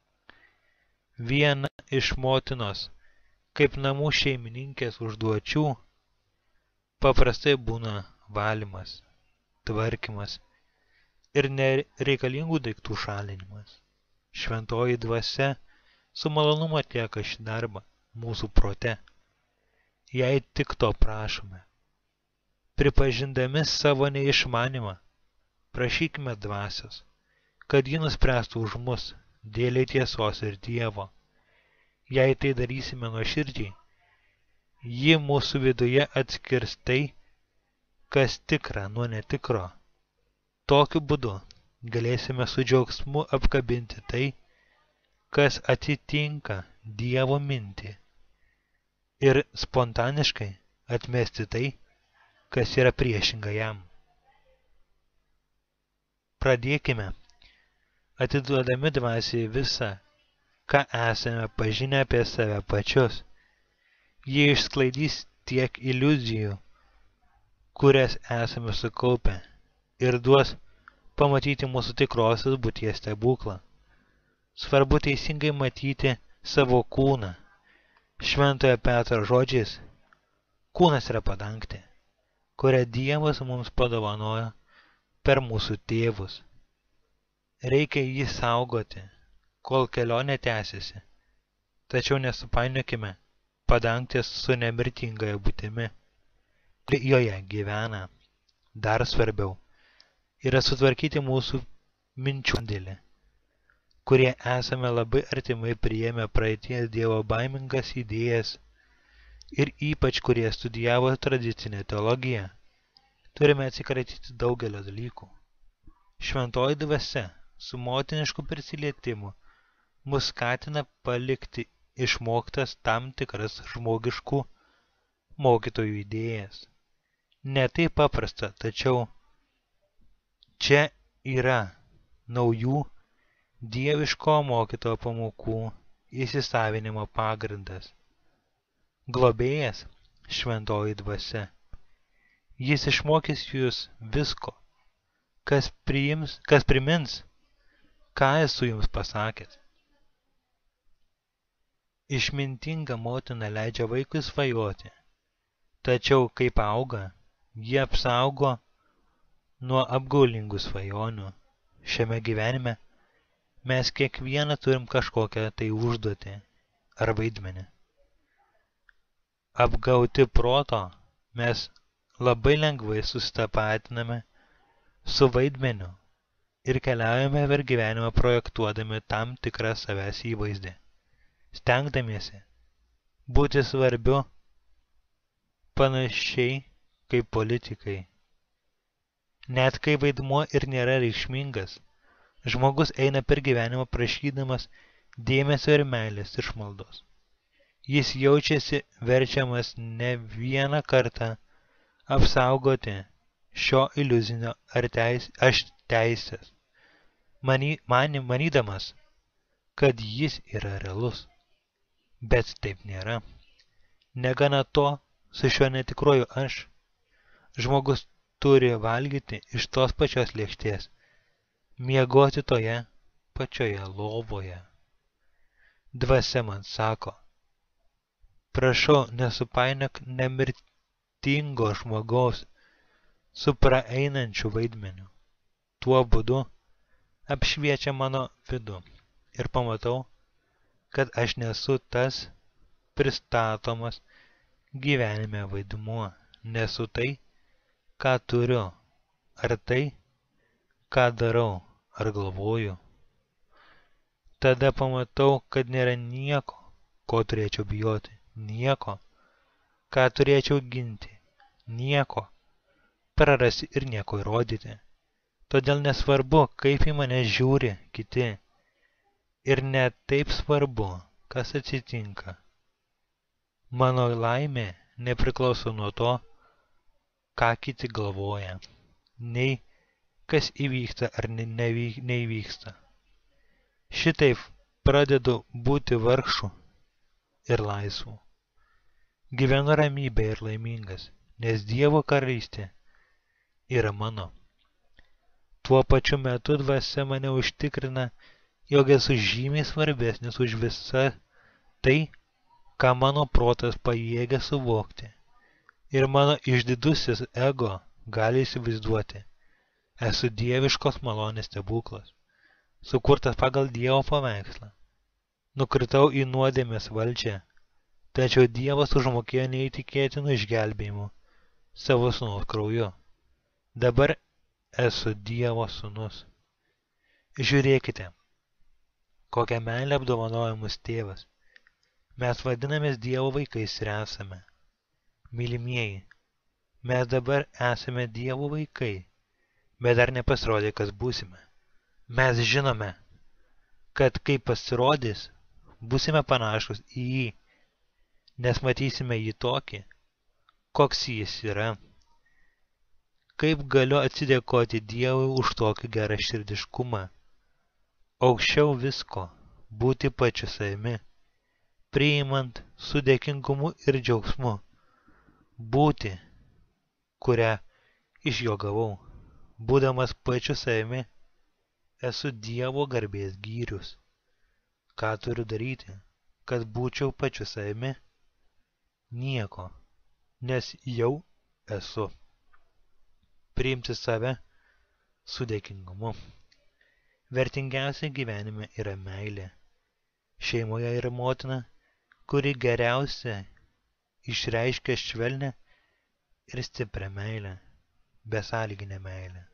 Viena iš motinos, kaip namų šeimininkės užduočių, paprastai būna valymas, tvarkymas ir nereikalingų daiktų šalinimas. Šventoji dvasia su malonumu atlieka šį darbą mūsų prote, jei tik to prašome. Pripažindami savo neišmanimą, prašykime dvasios, kad ji nuspręstų už mus dėl tiesos ir Dievo. Jei tai darysime nuoširdžiai, ji mūsų viduje atskirs tai, kas tikra nuo netikro. Tokiu būdu galėsime su džiaugsmu apkabinti tai, kas atitinka Dievo mintį, ir spontaniškai atmesti tai, kas yra priešinga jam. Pradėkime, atiduodami dvasiai visą, ką esame pažinę apie save pačius. Jie išsklaidys tiek iliuzijų, kurias esame sukaupę, ir duos pamatyti mūsų tikrosios būties stebuklą. Svarbu teisingai matyti savo kūną. Šventojo Petro žodžiais, kūnas yra padangtė, kurią Dievas mums padovanojo per mūsų tėvus. Reikia jį saugoti, kol kelionė tęsiasi, tačiau nesupainiokime padangtės su nemirtingąja būtimi. Joje gyvena. Dar svarbiau yra sutvarkyti mūsų minčių sandėlį, kurie esame labai artimai priėmę praeities Dievo baimingas idėjas ir ypač kurie studijavo tradicinę teologiją. Turime atsikratyti daugelio dalykų. Šventoji dvasia su motinišku prisilietimu mus skatina palikti išmoktas tam tikras žmogiškų mokytojų idėjas. Ne taip paprasta, tačiau čia yra naujų dieviško mokytojo pamokų įsisavinimo pagrindas. Globėjas šventoji dvasia. Jis išmokys jūs visko, kas, priims, kas primins, ką esu jums pasakęs. Išmintinga motina leidžia vaikui svajoti, tačiau kaip auga, jie apsaugo nuo apgaulingų svajonių. Šiame gyvenime mes kiekvieną turim kažkokią tai užduotį ar vaidmenį. Apgauti proto mes labai lengvai susitapatiname su vaidmeniu ir keliaujame per gyvenimą projektuodami tam tikrą savęs įvaizdį, stengdamiesi būti svarbiu panašiai kaip politikai. Net kai vaidmuo ir nėra reikšmingas, žmogus eina per gyvenimą prašydamas dėmesio ir meilės išmaldos. Jis jaučiasi verčiamas ne vieną kartą apsaugoti šio iliuzinio ar teis, aš teisės, many, many, manydamas, kad jis yra realus. Bet taip nėra. Negana to, su šiuo netikruoju aš, žmogus turi valgyti iš tos pačios lėkštės, miegoti toje pačioje lovoje. Dvasia man sako, Prašau, nesupainiok nemirtingo žmogaus su praeinančiu vaidmeniu. Tuo būdu apšviečia mano vidų ir pamatau, kad aš nesu tas pristatomas gyvenime vaidmuo, nesu tai, ką turiu, ar tai, ką darau, ar galvoju. Tada pamatau, kad nėra nieko, ko turėčiau bijoti, nieko, ką turėčiau ginti, nieko prarasti ir nieko įrodyti. Todėl nesvarbu, kaip į mane žiūri kiti, ir net taip svarbu, kas atsitinka. Mano laimė nepriklauso nuo to, ką kiti galvoja, nei kas įvyksta ar neįvyksta. Šitaip pradedu būti vargšu ir laisvu. Gyvenu ramybėje ir laimingas, nes Dievo karalystė yra mano. Tuo pačiu metu dvasia mane užtikrina, jog esu žymiai svarbesnis už visą tai, ką mano protas pajėgia suvokti. Ir mano išdidusis ego gali įsivaizduoti. Esu dieviškos malonės stebuklas, sukurtas pagal Dievo paveikslą. Nukritau į nuodėmės valdžią, tačiau Dievas užmokėjo neįtikėtinų išgelbėjimų savo sūnaus krauju. Dabar esu Dievo sūnus. Žiūrėkite, kokią meilę apdovanoja mus tėvas. Mes vadinamės Dievo vaikais ir esame. Mylimieji, mes dabar esame Dievo vaikai, bet dar nepasirodė, kas būsime. Mes žinome, kad kai pasirodys, būsime panašus į jį, nes matysime jį tokį, koks jis yra. Kaip galiu atsidėkoti Dievui už tokį geraširdiškumą? Aukščiau visko būti pačiu savimi, priimant su dėkingumu ir džiaugsmu, būti, kurią iš jo gavau. Būdamas pačiu savimi, esu Dievo garbės gyrius. Ką turiu daryti, kad būčiau pačiu savimi? Nieko, nes jau esu. Priimti save su dėkingumu. Vertingiausia gyvenime yra meilė. Šeimoje yra motina, kuri geriausia išreiškia švelnią ir stiprią meilę, besąlyginę meilę.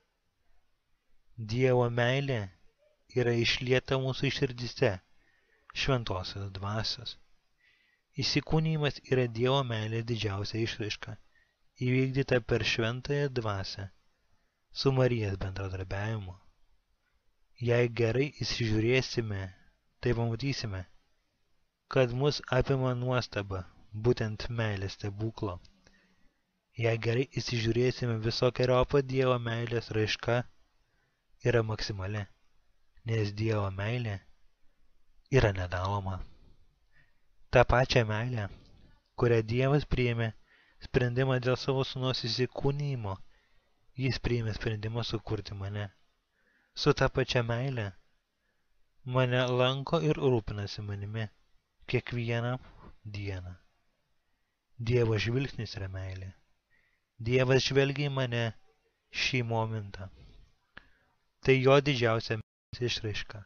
Dievo meilė yra išlieta mūsų širdyse, šventosios dvasios. Įsikūnijimas yra Dievo meilės didžiausia išraiška, įvykdyta per šventąją dvasią su Marijos bendradarbiavimu. Jei gerai įsižiūrėsime, tai pamatysime, kad mus apima nuostaba, būtent meilės stebuklo. Jei gerai įsižiūrėsime, visokeriopą Dievo meilės raiška yra maksimali, nes Dievo meilė yra nedaloma. Ta pačia meilė, kurią Dievas priėmė sprendimą dėl savo sūnaus įsikūnijimo, jis priėmė sprendimą sukurti mane. Su ta pačia meilė mane lanko ir rūpinasi manimi kiekvieną dieną. Dievo žvilgsnis yra meilė. Dievas žvelgia į mane šį momentą. Tai jo didžiausia meilės išraiška.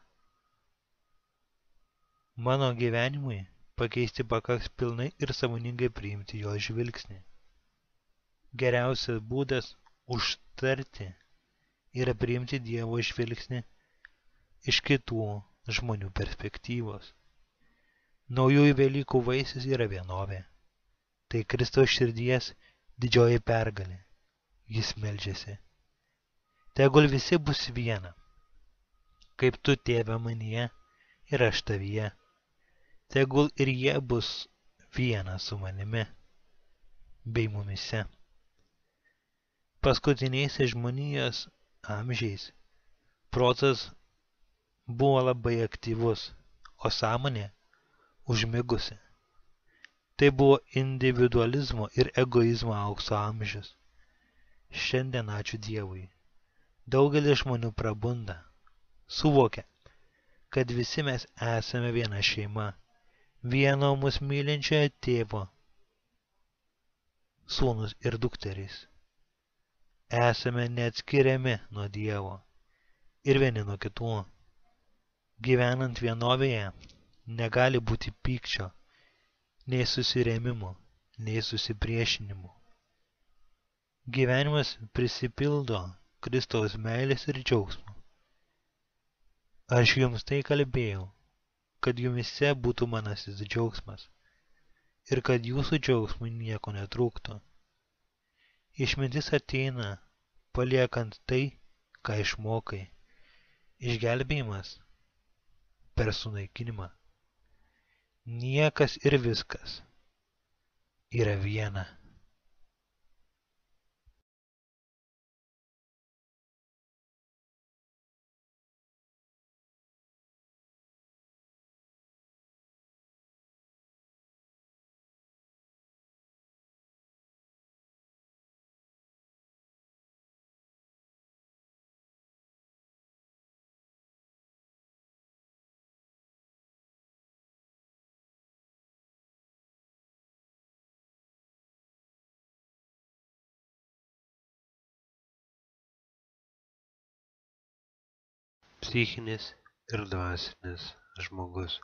Mano gyvenimui pakeisti pakaks pilnai ir sąmoningai priimti jo žvilgsnį. Geriausias būdas užtarti yra priimti Dievo žvilgsnį iš kitų žmonių perspektyvos. Naujųjų Velykų vaisius yra vienovė. Tai Kristaus širdies didžioji pergalė. Jis meldžiasi. Tegul visi bus viena, kaip tu, Tėve, manyje ir aš tavyje. Tegul ir jie bus viena su manimi bei mumise. Paskutiniais žmonijos amžiais protas buvo labai aktyvus, o sąmonė užmigusi. Tai buvo individualizmo ir egoizmo aukso amžius. Šiandien, ačiū Dievui, daugelis žmonių prabunda, suvokia, kad visi mes esame viena šeima, vieno mus mylinčiojo tėvo, sūnus ir dukterys. Esame neatskiriami nuo Dievo ir vieni nuo kitų. Gyvenant vienovėje negali būti pykčio, nei susirėmimo, nei susipriešinimo. Gyvenimas prisipildo Kristaus meilės ir džiaugsmo. Aš jums tai kalbėjau, kad jumise būtų manasis džiaugsmas ir kad jūsų džiaugsmui nieko netrūktų. Išmintis ateina, paliekant tai, ką išmokai. Išgelbėjimas per sunaikinimą. Niekas ir viskas yra viena. Psichinis ir dvasinis žmogus.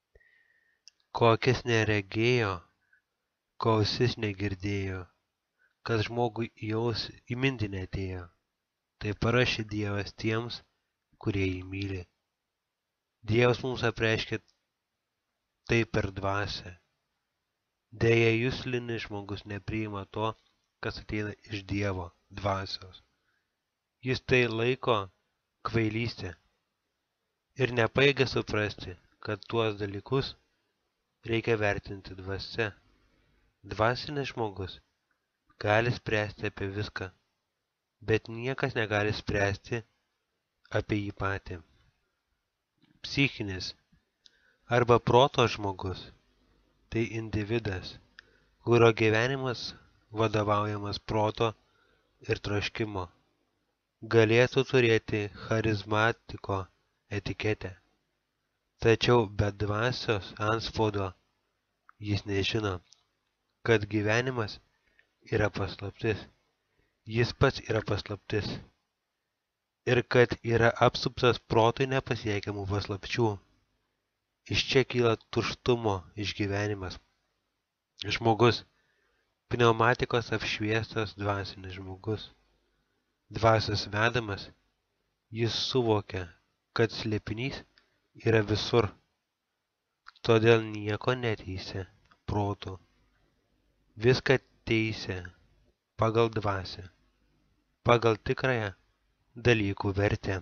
Ko akis neregėjo, ko ausis negirdėjo, kad žmogui į ausį į mintį neatėjo, tai parašė Dievas tiems, kurie jį myli. Dievas mums apreiškė tai per dvasią. Deja, juslinis žmogus nepriima to, kas ateina iš Dievo dvasios. Jis tai laiko kvailystė ir nepajėgia suprasti, kad tuos dalykus reikia vertinti dvasia. Dvasinis žmogus gali spręsti apie viską, bet niekas negali spręsti apie jį patį. Psichinis arba proto žmogus tai individas, kurio gyvenimas vadovaujamas proto ir troškimo. Galėtų turėti charizmatiko etiketę, tačiau be dvasios antspaudo jis nežino, kad gyvenimas yra paslaptis, jis pats yra paslaptis ir kad yra apsuptas protui nepasiekiamų paslapčių. Iš čia kyla tuštumo išgyvenimas. Žmogus, pneumatikos apšviestas dvasinis žmogus. Dvasios vedamas, jis suvokia, kad slėpinys yra visur, todėl nieko neteisia protu. Viską teisia pagal dvasią, pagal tikrąją dalykų vertę.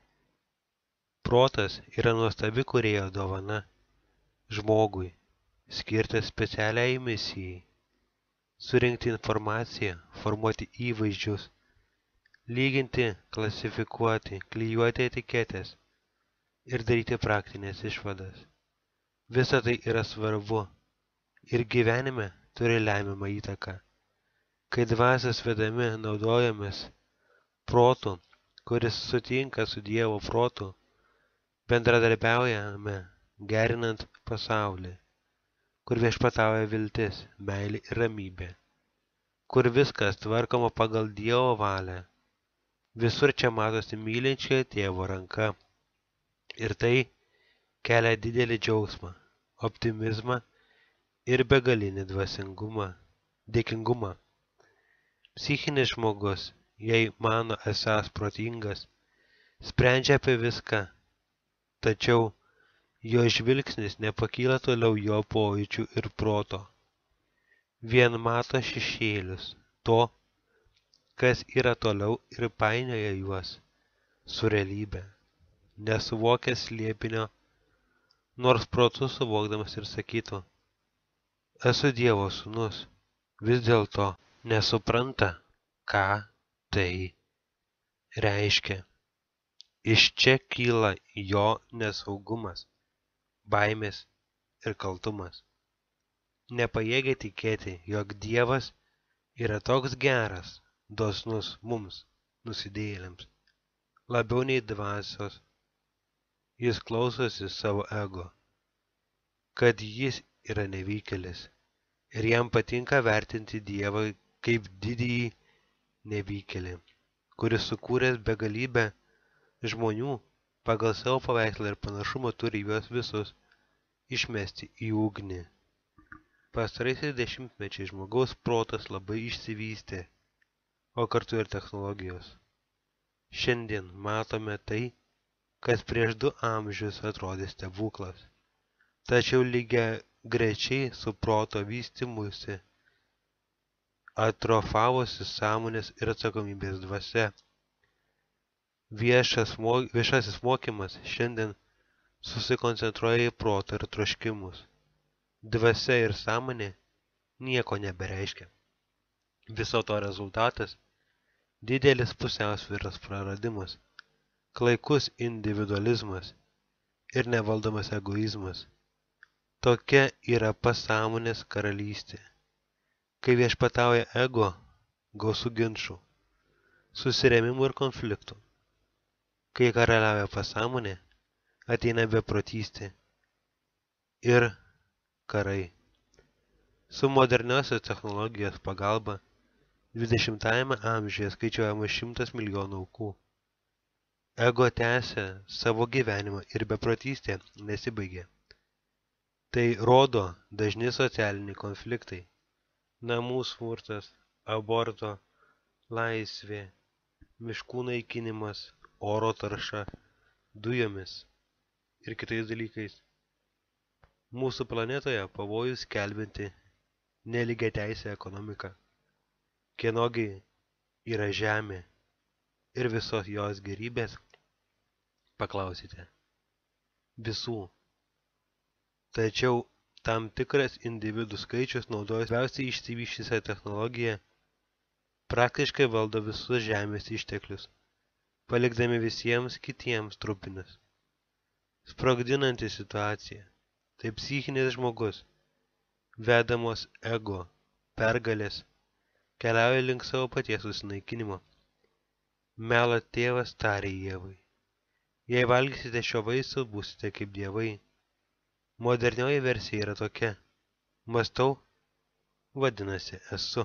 Protas yra nuostabi kūrėjo dovana žmogui, skirtas specialiai misijai – surinkti informaciją, formuoti įvaizdžius, lyginti, klasifikuoti, klijuoti etiketės ir daryti praktinės išvadas. Visa tai yra svarbu ir gyvenime turi lemiamą įtaką. Kai dvasios vedami naudojamės protu, kuris sutinka su Dievo protu, bendradarbiaujame gerinant pasaulį, kur viešpatauja viltis, meilė ir ramybė, kur viskas tvarkoma pagal Dievo valią. Visur čia matosi mylinčiojo tėvo ranka ir tai kelia didelį džiaugsmą, optimizmą ir begalinį dvasingumą, dėkingumą. Psichinis žmogus, jei mano esąs protingas, sprendžia apie viską, tačiau jo žvilgsnis nepakyla toliau jo pojūčių ir proto. Vien mato šešėlius to, kas yra toliau ir painioja juos su realybe, nesuvokęs slėpinio, nors protu suvokdamas ir sakytų, esu Dievo sūnus, vis dėlto nesupranta, ką tai reiškia. Iš čia kyla jo nesaugumas, baimės ir kaltumas. Nepajėgia tikėti, jog Dievas yra toks geras, dosnus mums, nusidėjėliams, labiau nei dvasios. Jis klausosi savo ego, kad jis yra nevykėlis ir jam patinka vertinti Dievą kaip didįjį nevykėlį, kuris sukūręs begalybę žmonių pagal savo paveikslą ir panašumą turi juos visus išmesti į ugnį. Pastaraisiais dešimtmečiais žmogaus protas labai išsivystė, o kartu ir technologijos. Šiandien matome tai, kas prieš du amžius atrodė stebuklas, tačiau lygia grečiai su proto vystymusi atrofavosi sąmonės ir atsakomybės dvasia. Viešas, viešasis mokymas šiandien susikoncentruoja į protą ir troškimus. Dvasia ir sąmonė nieko nebereiškia. Viso to rezultatas – didelis pusiausvyros praradimas, klaikus individualizmas ir nevaldomas egoizmas. Tokia yra pasąmonės karalystė. Kai viešpatauja ego, gausu ginčų, susirėmimų ir konfliktų. Kai karaliauja pasąmonė, ateina beprotystė ir karai. Su moderniosios technologijos pagalba dvidešimtajame amžiuje skaičiuojama šimtas milijonų aukų. Ego tęsia savo gyvenimą ir beprotystė nesibaigia. Tai rodo dažni socialiniai konfliktai, namų smurtas, aborto, laisvė, miškų naikinimas, oro tarša, dujomis ir kitais dalykais. Mūsų planetoje pavojus skelbianti nelygiateisę ekonomiką, kienogi yra žemė ir visos jos gerybės, paklausite. Visų. Tačiau tam tikras individų skaičius naudoja labiausiai išsivysčiusią technologiją, praktiškai valdo visus žemės išteklius, palikdami visiems kitiems trupinius. Sprogdinanti situacija. Tai psichinis žmogus, vedamos ego, pergalės, keliauja link savo paties susinaikinimo. Melo tėvas tarė Dievui. Jei valgysite šio vaisiaus, būsite kaip dievai. Modernioji versija yra tokia. Mąstau, vadinasi, esu.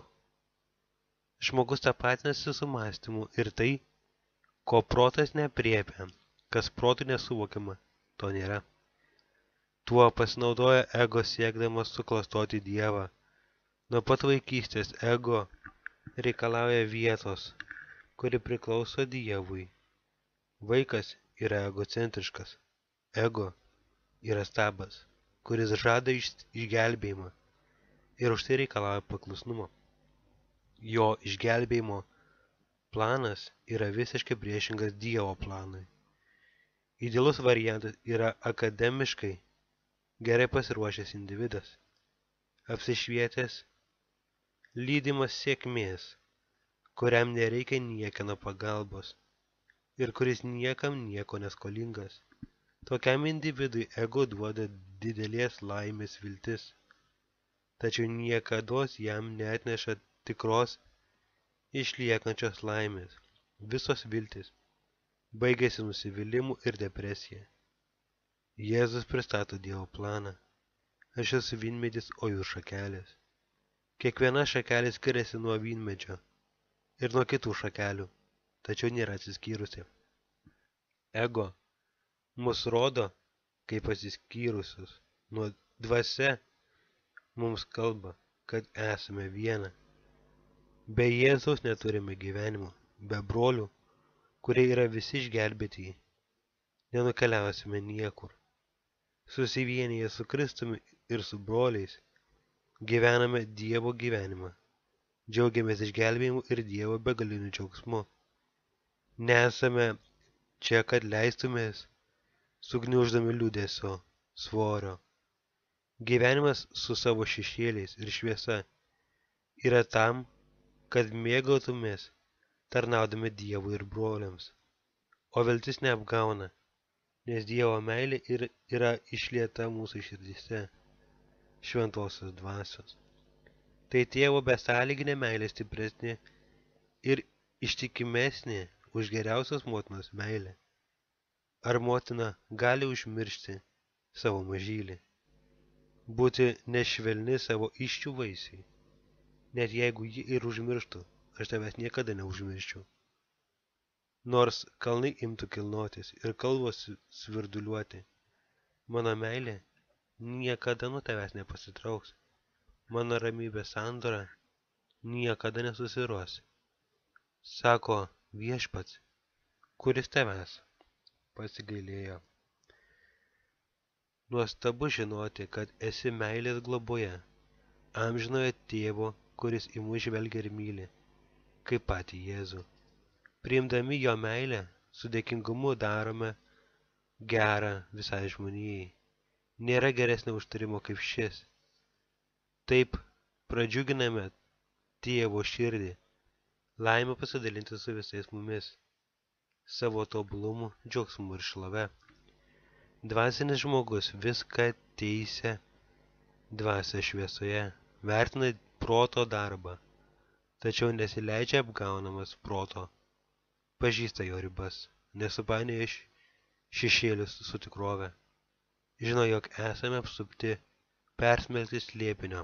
Žmogus tapatinasi su mąstymu ir tai, ko protas neapriepia, kas protų nesuvokiama, to nėra. Tuo pasinaudoja ego siekdamas suklastoti Dievą. Nuo pat vaikystės ego reikalauja vietos, kuri priklauso Dievui. Vaikas yra egocentriškas. Ego yra stabas, kuris žada išgelbėjimą ir už tai reikalauja paklusnumo. Jo išgelbėjimo planas yra visiškai priešingas Dievo planui. Idealus variantas yra akademiškai gerai pasiruošęs individas, apsišvietęs, lydimas sėkmės, kuriam nereikia niekieno pagalbos ir kuris niekam nieko neskolingas. Tokiam individui ego duoda didelės laimės viltis, tačiau niekados jam neatneša tikros išliekančios laimės. Visos viltis baigėsi nusivylimu ir depresija. Jėzus pristato Dievo planą. Aš esu vynmedis, o jūs šakelės. Kiekviena šakelė skiriasi nuo vynmedžio ir nuo kitų šakelių, tačiau nėra atsiskyrusi. Ego mus rodo kaip atsiskyrusius. Nuo dvasia mums kalba, kad esame viena. Be Jėzaus neturime gyvenimo, be brolių, kurie yra visi išgelbėtieji, nenukeliausime niekur. Susivienyje su Kristumi ir su broliais gyvename Dievo gyvenimą, džiaugiamės išgelbėjimu ir Dievo begaliniu džiaugsmu. Nesame čia, kad leistumės sugniuždami liūdesio, svorio. Gyvenimas su savo šešėliais ir šviesa yra tam, kad mėgautumės tarnaudami Dievui ir broliams. O viltis neapgauna, nes Dievo meilė yra išlieta mūsų širdyse, šventosios dvasios. Tai tėvo besąlyginė meilė stipresnė ir ištikimesnė už geriausios motinos meilę. Ar motina gali užmiršti savo mažylį? būti nešvelni savo iščių vaisiai. Net jeigu ji ir užmirštų, aš tavęs niekada neužmirščiau. Nors kalnai imtų kilnotis ir kalvos svirduliuoti, mano meilė niekada nuo tavęs nepasitrauks. Mano ramybės sandora niekada nesusiruos. Sako viešpats, kuris tavęs pasigailėjo. Nuostabu žinoti, kad esi meilės globoje, amžinojo tėvo, kuris į mus žvelgia ir myli, kaip patį Jėzų. Priimdami jo meilę, su dėkingumu darome gerą visai žmonijai. Nėra geresnio užtarimo kaip šis. Taip pradžiuginame Tėvo širdį, laimę pasidalinti su visais mumis, savo tobulumu, džiaugsmu ir šlove. Dvasinis žmogus viską teisia dvasia šviesoje, vertina proto darbą, tačiau nesileidžia apgaunamas proto, pažįsta jo ribas, nesupainioja šešėlius su tikrove. Žino, jog esame apsupti persmelkti slėpinio.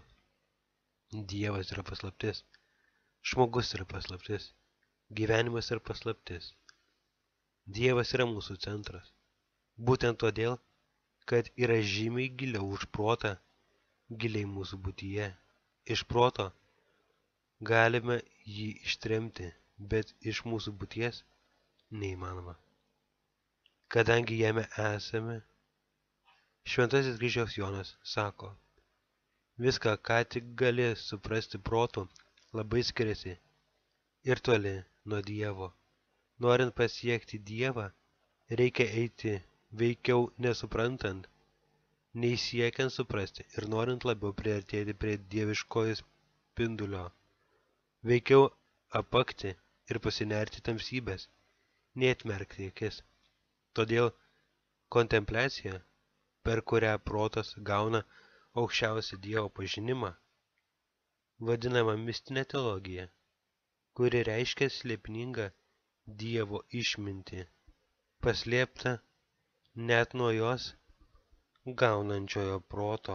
Dievas yra paslaptis, žmogus yra paslaptis, gyvenimas yra paslaptis. Dievas yra mūsų centras. Būtent todėl, kad yra žymiai giliau už protą, giliai mūsų būtyje. Iš proto galime jį ištremti, bet iš mūsų būties neįmanoma. Kadangi jame esame, Šventasis kryžiaus Jonas sako, viską, ką tik gali suprasti protu, labai skiriasi ir toli nuo Dievo. Norint pasiekti Dievą, reikia eiti veikiau nesuprantant, nei siekiant suprasti ir norint labiau priartėti prie dieviškojo spindulio. Veikiau apakti ir pasinerti tamsybės, nei atmerkti akis. Todėl kontempliacija, per kurią protas gauna aukščiausią Dievo pažinimą, vadinama mistinė teologija, kuri reiškia slėpiningą Dievo išmintį, paslėptą net nuo jos gaunančiojo proto.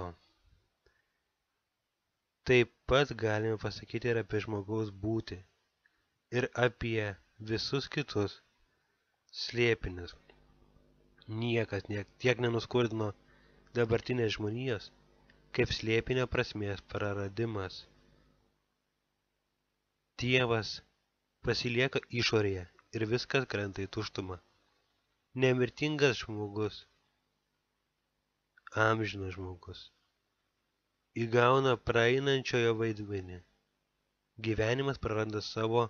Taip pat galime pasakyti ir apie žmogaus būtį, ir apie visus kitus slėpinius. Niekas tiek nenuskurdino dabartinės žmonijos, kaip slėpinio prasmės praradimas. Dievas pasilieka išorėje ir viskas krenta į tuštumą. Nemirtingas žmogus, amžinas žmogus, įgauna praeinančiojo vaidmenį. Gyvenimas praranda savo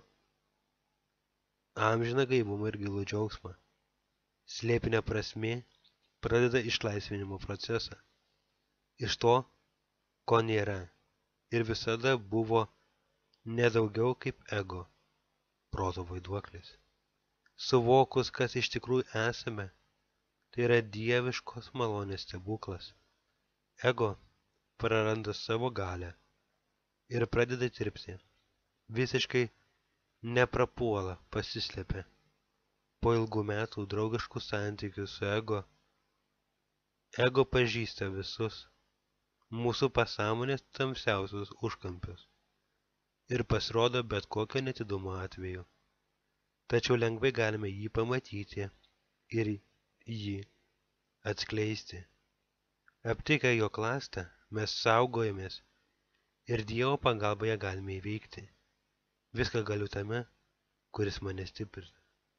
amžiną gaivumą ir gilų džiaugsmą. Slėpinio prasmė pradeda išlaisvinimo procesą. Iš to, ko nėra, ir visada buvo nedaugiau kaip ego, proto vaiduoklis. Suvokus, kas iš tikrųjų esame, tai yra dieviškos malonės stebuklas. Ego praranda savo galią ir pradeda tirpti. Visiškai neprapuola, pasislepia. Po ilgų metų draugiškų santykių su ego, ego pažįsta visus mūsų pasąmonės tamsiausius užkampius ir pasirodo bet kokio netidumo atveju. Tačiau lengvai galime jį pamatyti ir jį atskleisti. Aptikę jo klastą, mes saugojamės ir Dievo pagalboje galime įveikti. Viską galiu tame, kuris mane stiprina.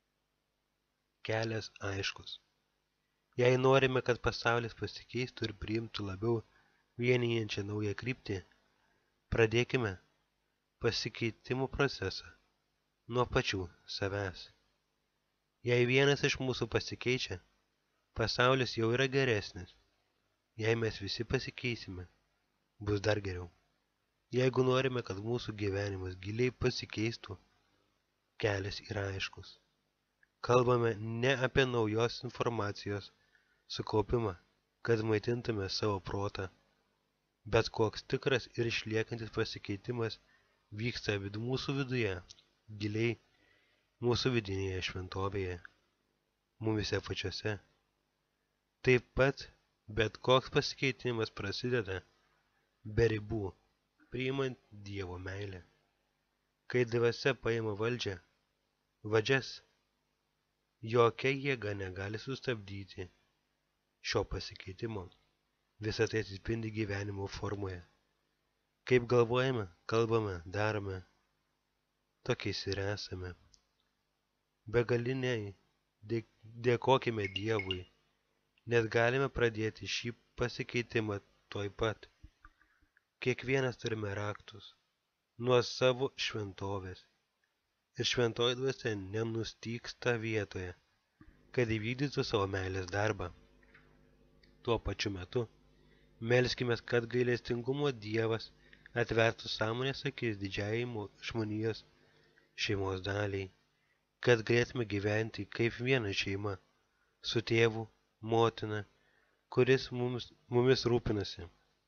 Kelias aiškus. Jei norime, kad pasaulis pasikeistų ir priimtų labiau vienijančią naują kryptį, pradėkime pasikeitimų procesą nuo pačių savęs. Jei vienas iš mūsų pasikeičia, pasaulis jau yra geresnis. Jei mes visi pasikeisime, bus dar geriau. Jeigu norime, kad mūsų gyvenimas giliai pasikeistų, kelias yra aiškus. Kalbame ne apie naujos informacijos sukaupimą, kad maitintume savo protą, bet koks tikras ir išliekantis pasikeitimas vyksta vid mūsų viduje, giliai mūsų vidinėje šventovėje, mumise pačiose. Taip pat Bet koks pasikeitimas prasideda be ribų, priimant Dievo meilę. Kai dvasia paima valdžią, vadžias, jokia jėga negali sustabdyti šio pasikeitimo. Visa tai atsispindi gyvenimo formoje. Kaip galvojame, kalbame, darome, tokiais ir esame. Begaliniai dėkokime Dievui, nes galime pradėti šį pasikeitimą tuoj pat. Kiekvienas turime raktus nuo savo šventovės ir šventoji dvasia nenustygsta vietoje, kad įvykdytų savo meilės darbą. Tuo pačiu metu melskimės, kad gailestingumo Dievas atvertų sąmonės akis didžiai žmonijos šeimos daliai, kad galėtume gyventi kaip viena šeima, su tėvu, motina, kuris mums, mumis rūpinasi.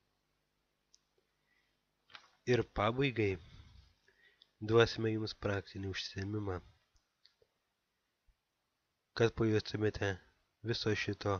Ir pabaigai duosime jums praktinį užsiėmimą, kad pajustumėte viso šito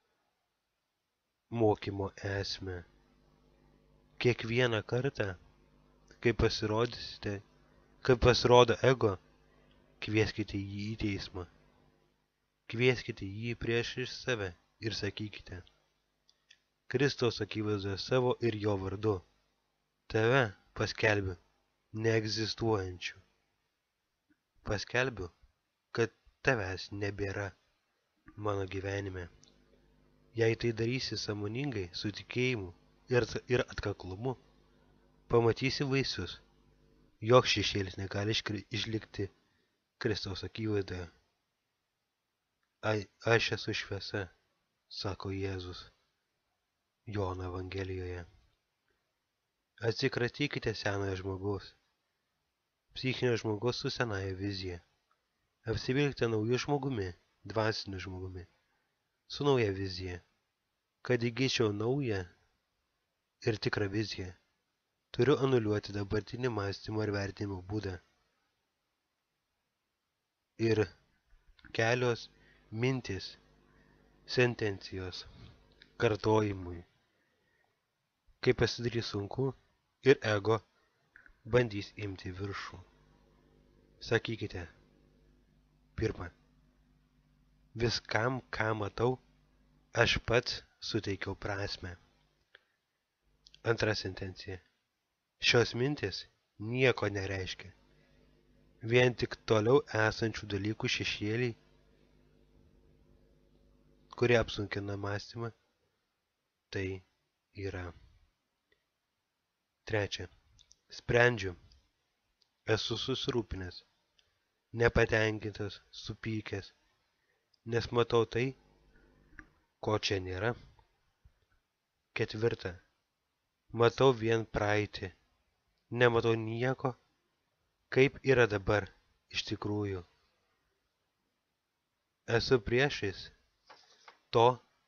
mokymo esmę. Kiekvieną kartą, kai pasirodysite, kai pasirodo ego, kvieskite jį į teismą. Kvieskite jį prieš iš save ir sakykite: Kristaus akivaizdoje savo ir jo vardu, tave paskelbiu neegzistuojančiu. Paskelbiu, kad tavęs nebėra mano gyvenime. Jei tai darysi sąmoningai, su tikėjimu ir, ir atkaklumu, pamatysi vaisius. Joks šešėlis negali išlikti Kristaus akivaizdoje. Aš esu šviesa, sako Jėzus Jono Evangelijoje. Atsikratykite senojo žmogaus, psichinio žmogaus su senaja vizija. Apsivilkite nauju žmogumi, dvasiniu žmogumi, su nauja vizija. Kad įgyčiau naują ir tikrą viziją, turiu anuliuoti dabartinį mąstymo ir vertinimo būdą. Ir kelios mintys, sentencijos kartojimui. Kai pasidarys sunku ir ego bandys imti viršų. Sakykite: pirma, viskam, ką matau, aš pats suteikiau prasmę. Antra sentencija. Šios mintis nieko nereiškia. Vien tik toliau esančių dalykų šešėliai, kurie apsunkina mąstymą, tai yra. Trečia. Sprendžiu. Esu susirūpinęs, nepatenkintas, supykęs, nes matau tai, ko čia nėra. Ketvirta. Matau vien praeitį, nematau nieko, kaip yra dabar iš tikrųjų. Esu priešais to,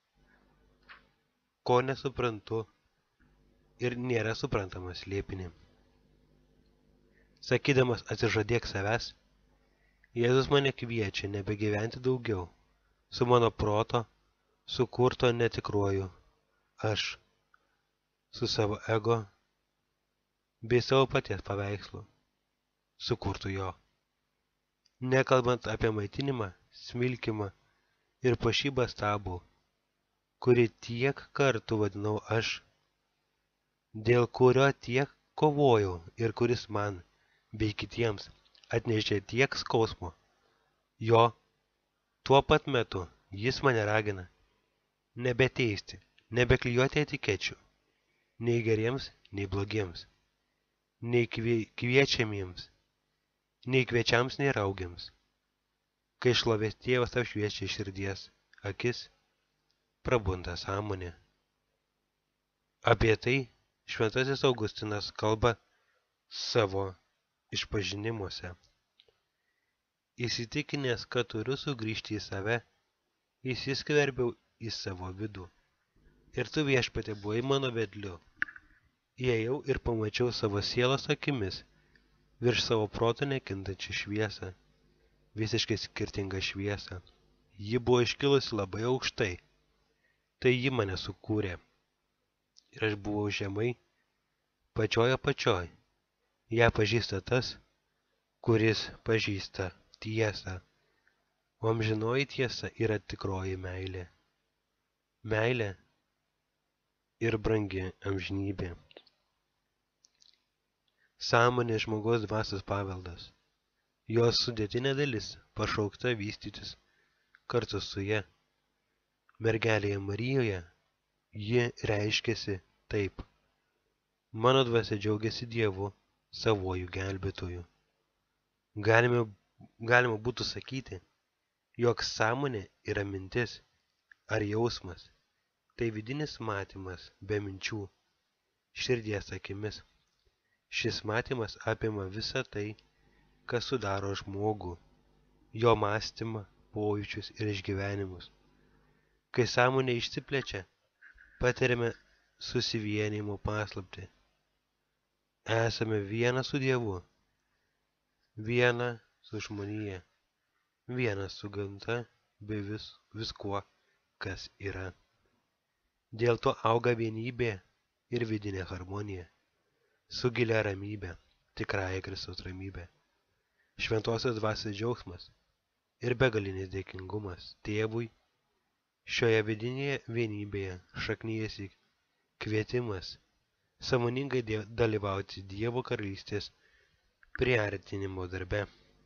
ko nesuprantu ir nėra suprantamas slėpinį. Sakydamas atsižadėk savęs, Jėzus mane kviečia nebegyventi daugiau su mano proto sukurto netikruoju aš, su savo ego bei savo paties paveikslu, sukurtų jo. Nekalbant apie maitinimą, smilkimą ir puošybą stabų, kurį tiek kartų vadinau aš, dėl kurio tiek kovojau ir kuris man bei kitiems atnešė tiek skausmo. Jo, tuo pat metu jis mane ragina nebeteisti, nebeklijuoti etikečių, nei geriems, nei blogiems, nei kviečiamiems, nei kviečiams, nei raugiams. Kai šlovės tėvas apšviečia širdies akis, prabunda sąmonė. Apie tai šventasis Augustinas kalba savo išpažinimuose. Įsitikinęs, kad turiu sugrįžti į save, įsiskverbiau į savo vidų. Ir tu, Viešpatie, buvai mano vedliu. Įėjau ir pamačiau savo sielos akimis virš savo proto nekintančią šviesą, visiškai skirtingą šviesą. Ji buvo iškilusi labai aukštai. Tai ji mane sukūrė. Ir aš buvau žemai, pačioje pačioj. Ja pažįsta tas, kuris pažįsta tiesą. O amžinoji tiesa yra tikroji meilė. Meilė ir brangi amžinybė. Sąmonė žmogaus dvasios paveldas. Jos sudėtinė dalis pašaukta vystytis kartu su ja. Mergelėje Marijoje ji reiškiasi taip. Mano dvasia džiaugiasi Dievu, savuoju gelbėtoju. Galime, galima būtų sakyti, jog sąmonė yra mintis ar jausmas. Tai vidinis matymas be minčių, širdies akimis. Šis matymas apima visą tai, kas sudaro žmogų, jo mąstymą, pojūčius ir išgyvenimus. Kai sąmonė išsiplečia, patiriame susivienijimo paslaptį. Esame viena su Dievu, viena su žmonija, viena su gamta bei vis, viskuo, kas yra. Dėl to auga vienybė ir vidinė harmonija, su gilia ramybė, tikrąja Kristaus ramybė, šventosios dvasios džiaugsmas ir begalinis dėkingumas Tėvui. Šioje vidinėje vienybėje šaknyjasi kvietimas sąmoningai dalyvauti Dievo karalystės priartinimo darbe.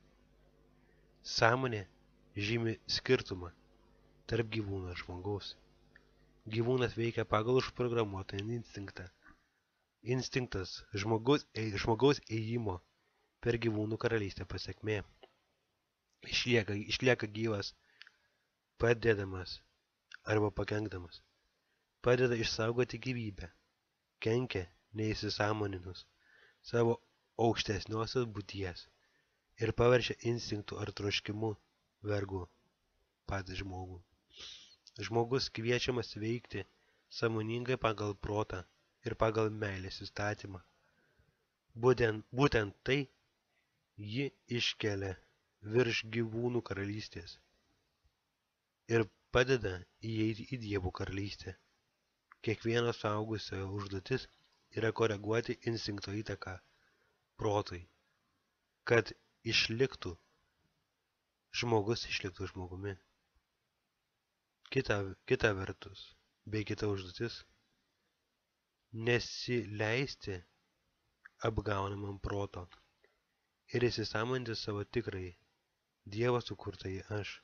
Sąmonė žymi skirtumą tarp gyvūno ir žmogaus. Gyvūnas veikia pagal užprogramuotą instinktą. Instinktas žmogaus, žmogaus ėjimo per gyvūnų karalystę pasekmė. Išlieka, išlieka gyvas, padėdamas arba pakenkdamas. Padeda išsaugoti gyvybę, kenkia neįsisąmoninus savo aukštesniosios būties ir paverčia instinktų ar troškimu vergu patį žmogų. Žmogus kviečiamas veikti sąmoningai pagal protą ir pagal meilės įstatymą. Būtent, būtent tai ji iškelia virš gyvūnų karalystės ir padeda įeiti į Dievo karalystę. Kiekvieno suaugusiojo užduotis yra koreguoti instinkto įtaką protui, kad išliktų žmogus išliktų žmogumi. Kita, kita vertus, bei kita užduotis – nesileisti apgaunamam proto ir įsisąmoninti savo tikrai Dievo sukurtąjį aš.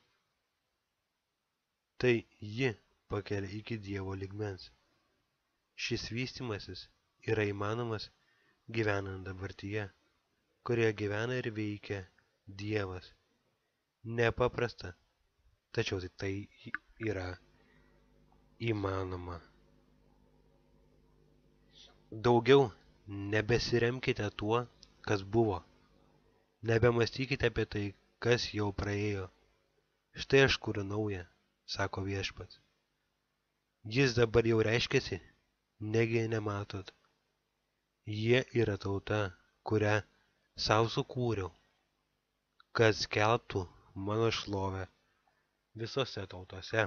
Tai ji pakelia iki Dievo lygmens. Šis vystymasis yra įmanomas gyvenant dabartyje, kurioje gyvena ir veikia Dievas. Nepaprasta, tačiau tai yra įmanoma. Daugiau nebesiremkite tuo, kas buvo. Nebemastykite apie tai, kas jau praėjo. Štai aš kuriu naują, sako Viešpats. Jis dabar jau reiškiasi, negi nematot. Jie yra tauta, kurią savo sukūriau, kad skelbtų mano šlovę visose tautose.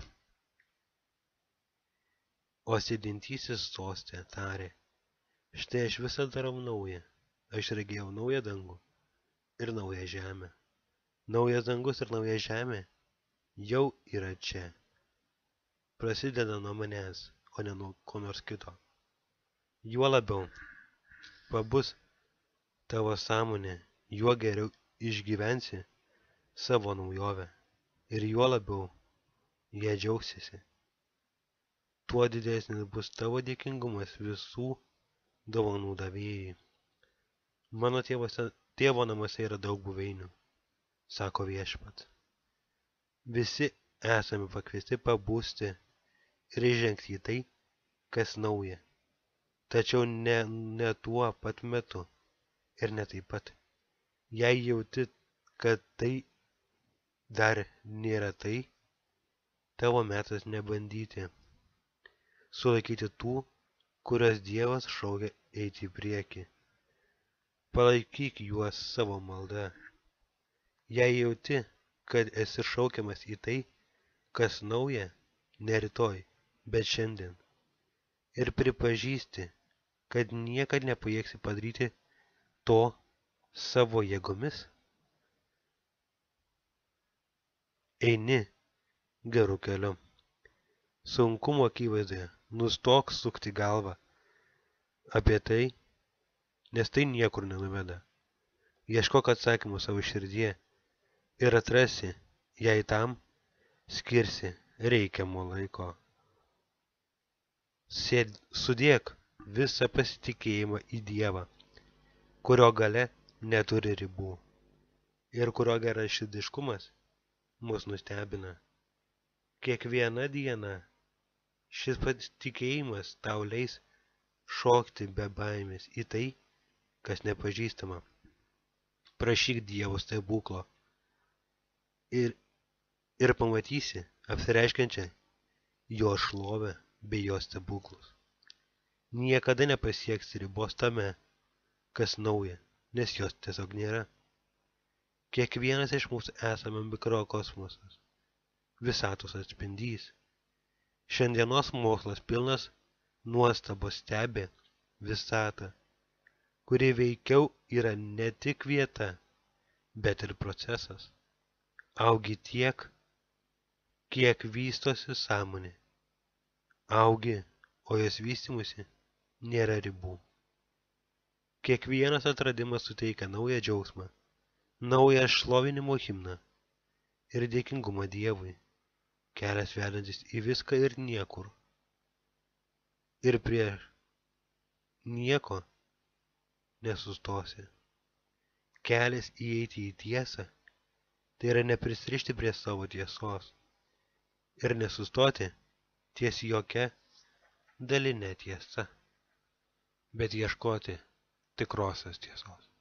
O sėdintysis soste tarė, štai aš visą darau naują, aš regėjau naują dangų ir naują žemę. Naujas dangus ir nauja žemė jau yra čia. Prasideda nuo manęs, o ne nuo ko nors kito. Juo labiau pabus tavo sąmonė, juo geriau išgyvensi savo naujovę ir juo labiau jie džiaugsiesi. Tuo didesnis bus tavo dėkingumas visų dovanų davėjai. Mano tėvose, tėvo namuose yra daug buveinių, sako Viešpats. Visi esame pakviesti pabusti ir įžengti į tai, kas nauja, tačiau ne, ne tuo pat metu ir ne taip pat. Jei jauti, kad tai dar nėra tai, tavo metas nebandyti sulaikyti tų, kurias Dievas šaukia eiti į priekį. Palaikyk juos savo malda. Jei jauti, kad esi šaukiamas į tai, kas nauja, ne rytoj, bet šiandien ir pripažįsti, kad niekad nepajėgsi padaryti to savo jėgomis, eini geru keliu. Sunkumo akivaizdoje nustok sukti galvą apie tai, nes tai niekur nenuveda. Ieškok atsakymų savo širdyje ir atrasi, jei tam skirsi reikiamo laiko. Sėd, sudėk visą pasitikėjimą į Dievą, kurio gale neturi ribų ir kurio geraširdiškumas mus nustebina. Kiekviena diena šis pasitikėjimas tau leis šokti be baimės į tai, kas nepažįstama. Prašyk Dievo stebuklo ir, ir pamatysi apsireiškiančią jo šlovę bei jo stebuklus. Niekada nepasieksi ribos tame, kas nauja, nes jos tiesiog nėra. Kiekvienas iš mūsų esame mikrokosmosas, visatos atspindys. Šiandienos mokslas pilnas nuostabos stebi visatą, kuri veikiau yra ne tik vieta, bet ir procesas. Augi tiek, kiek vystosi sąmonė. Augi, o jos vystymusi nėra ribų. Kiekvienas atradimas suteikia naują džiaugsmą, naują šlovinimo himną ir dėkingumą Dievui, kelias vedantis į viską ir niekur. Ir prie nieko nesustosi. Kelias įeiti į tiesą, tai yra neprisirišti prie savo tiesos ir nesustoti ties jokia daline tiesa, bet ieškoti tikrosios tiesos.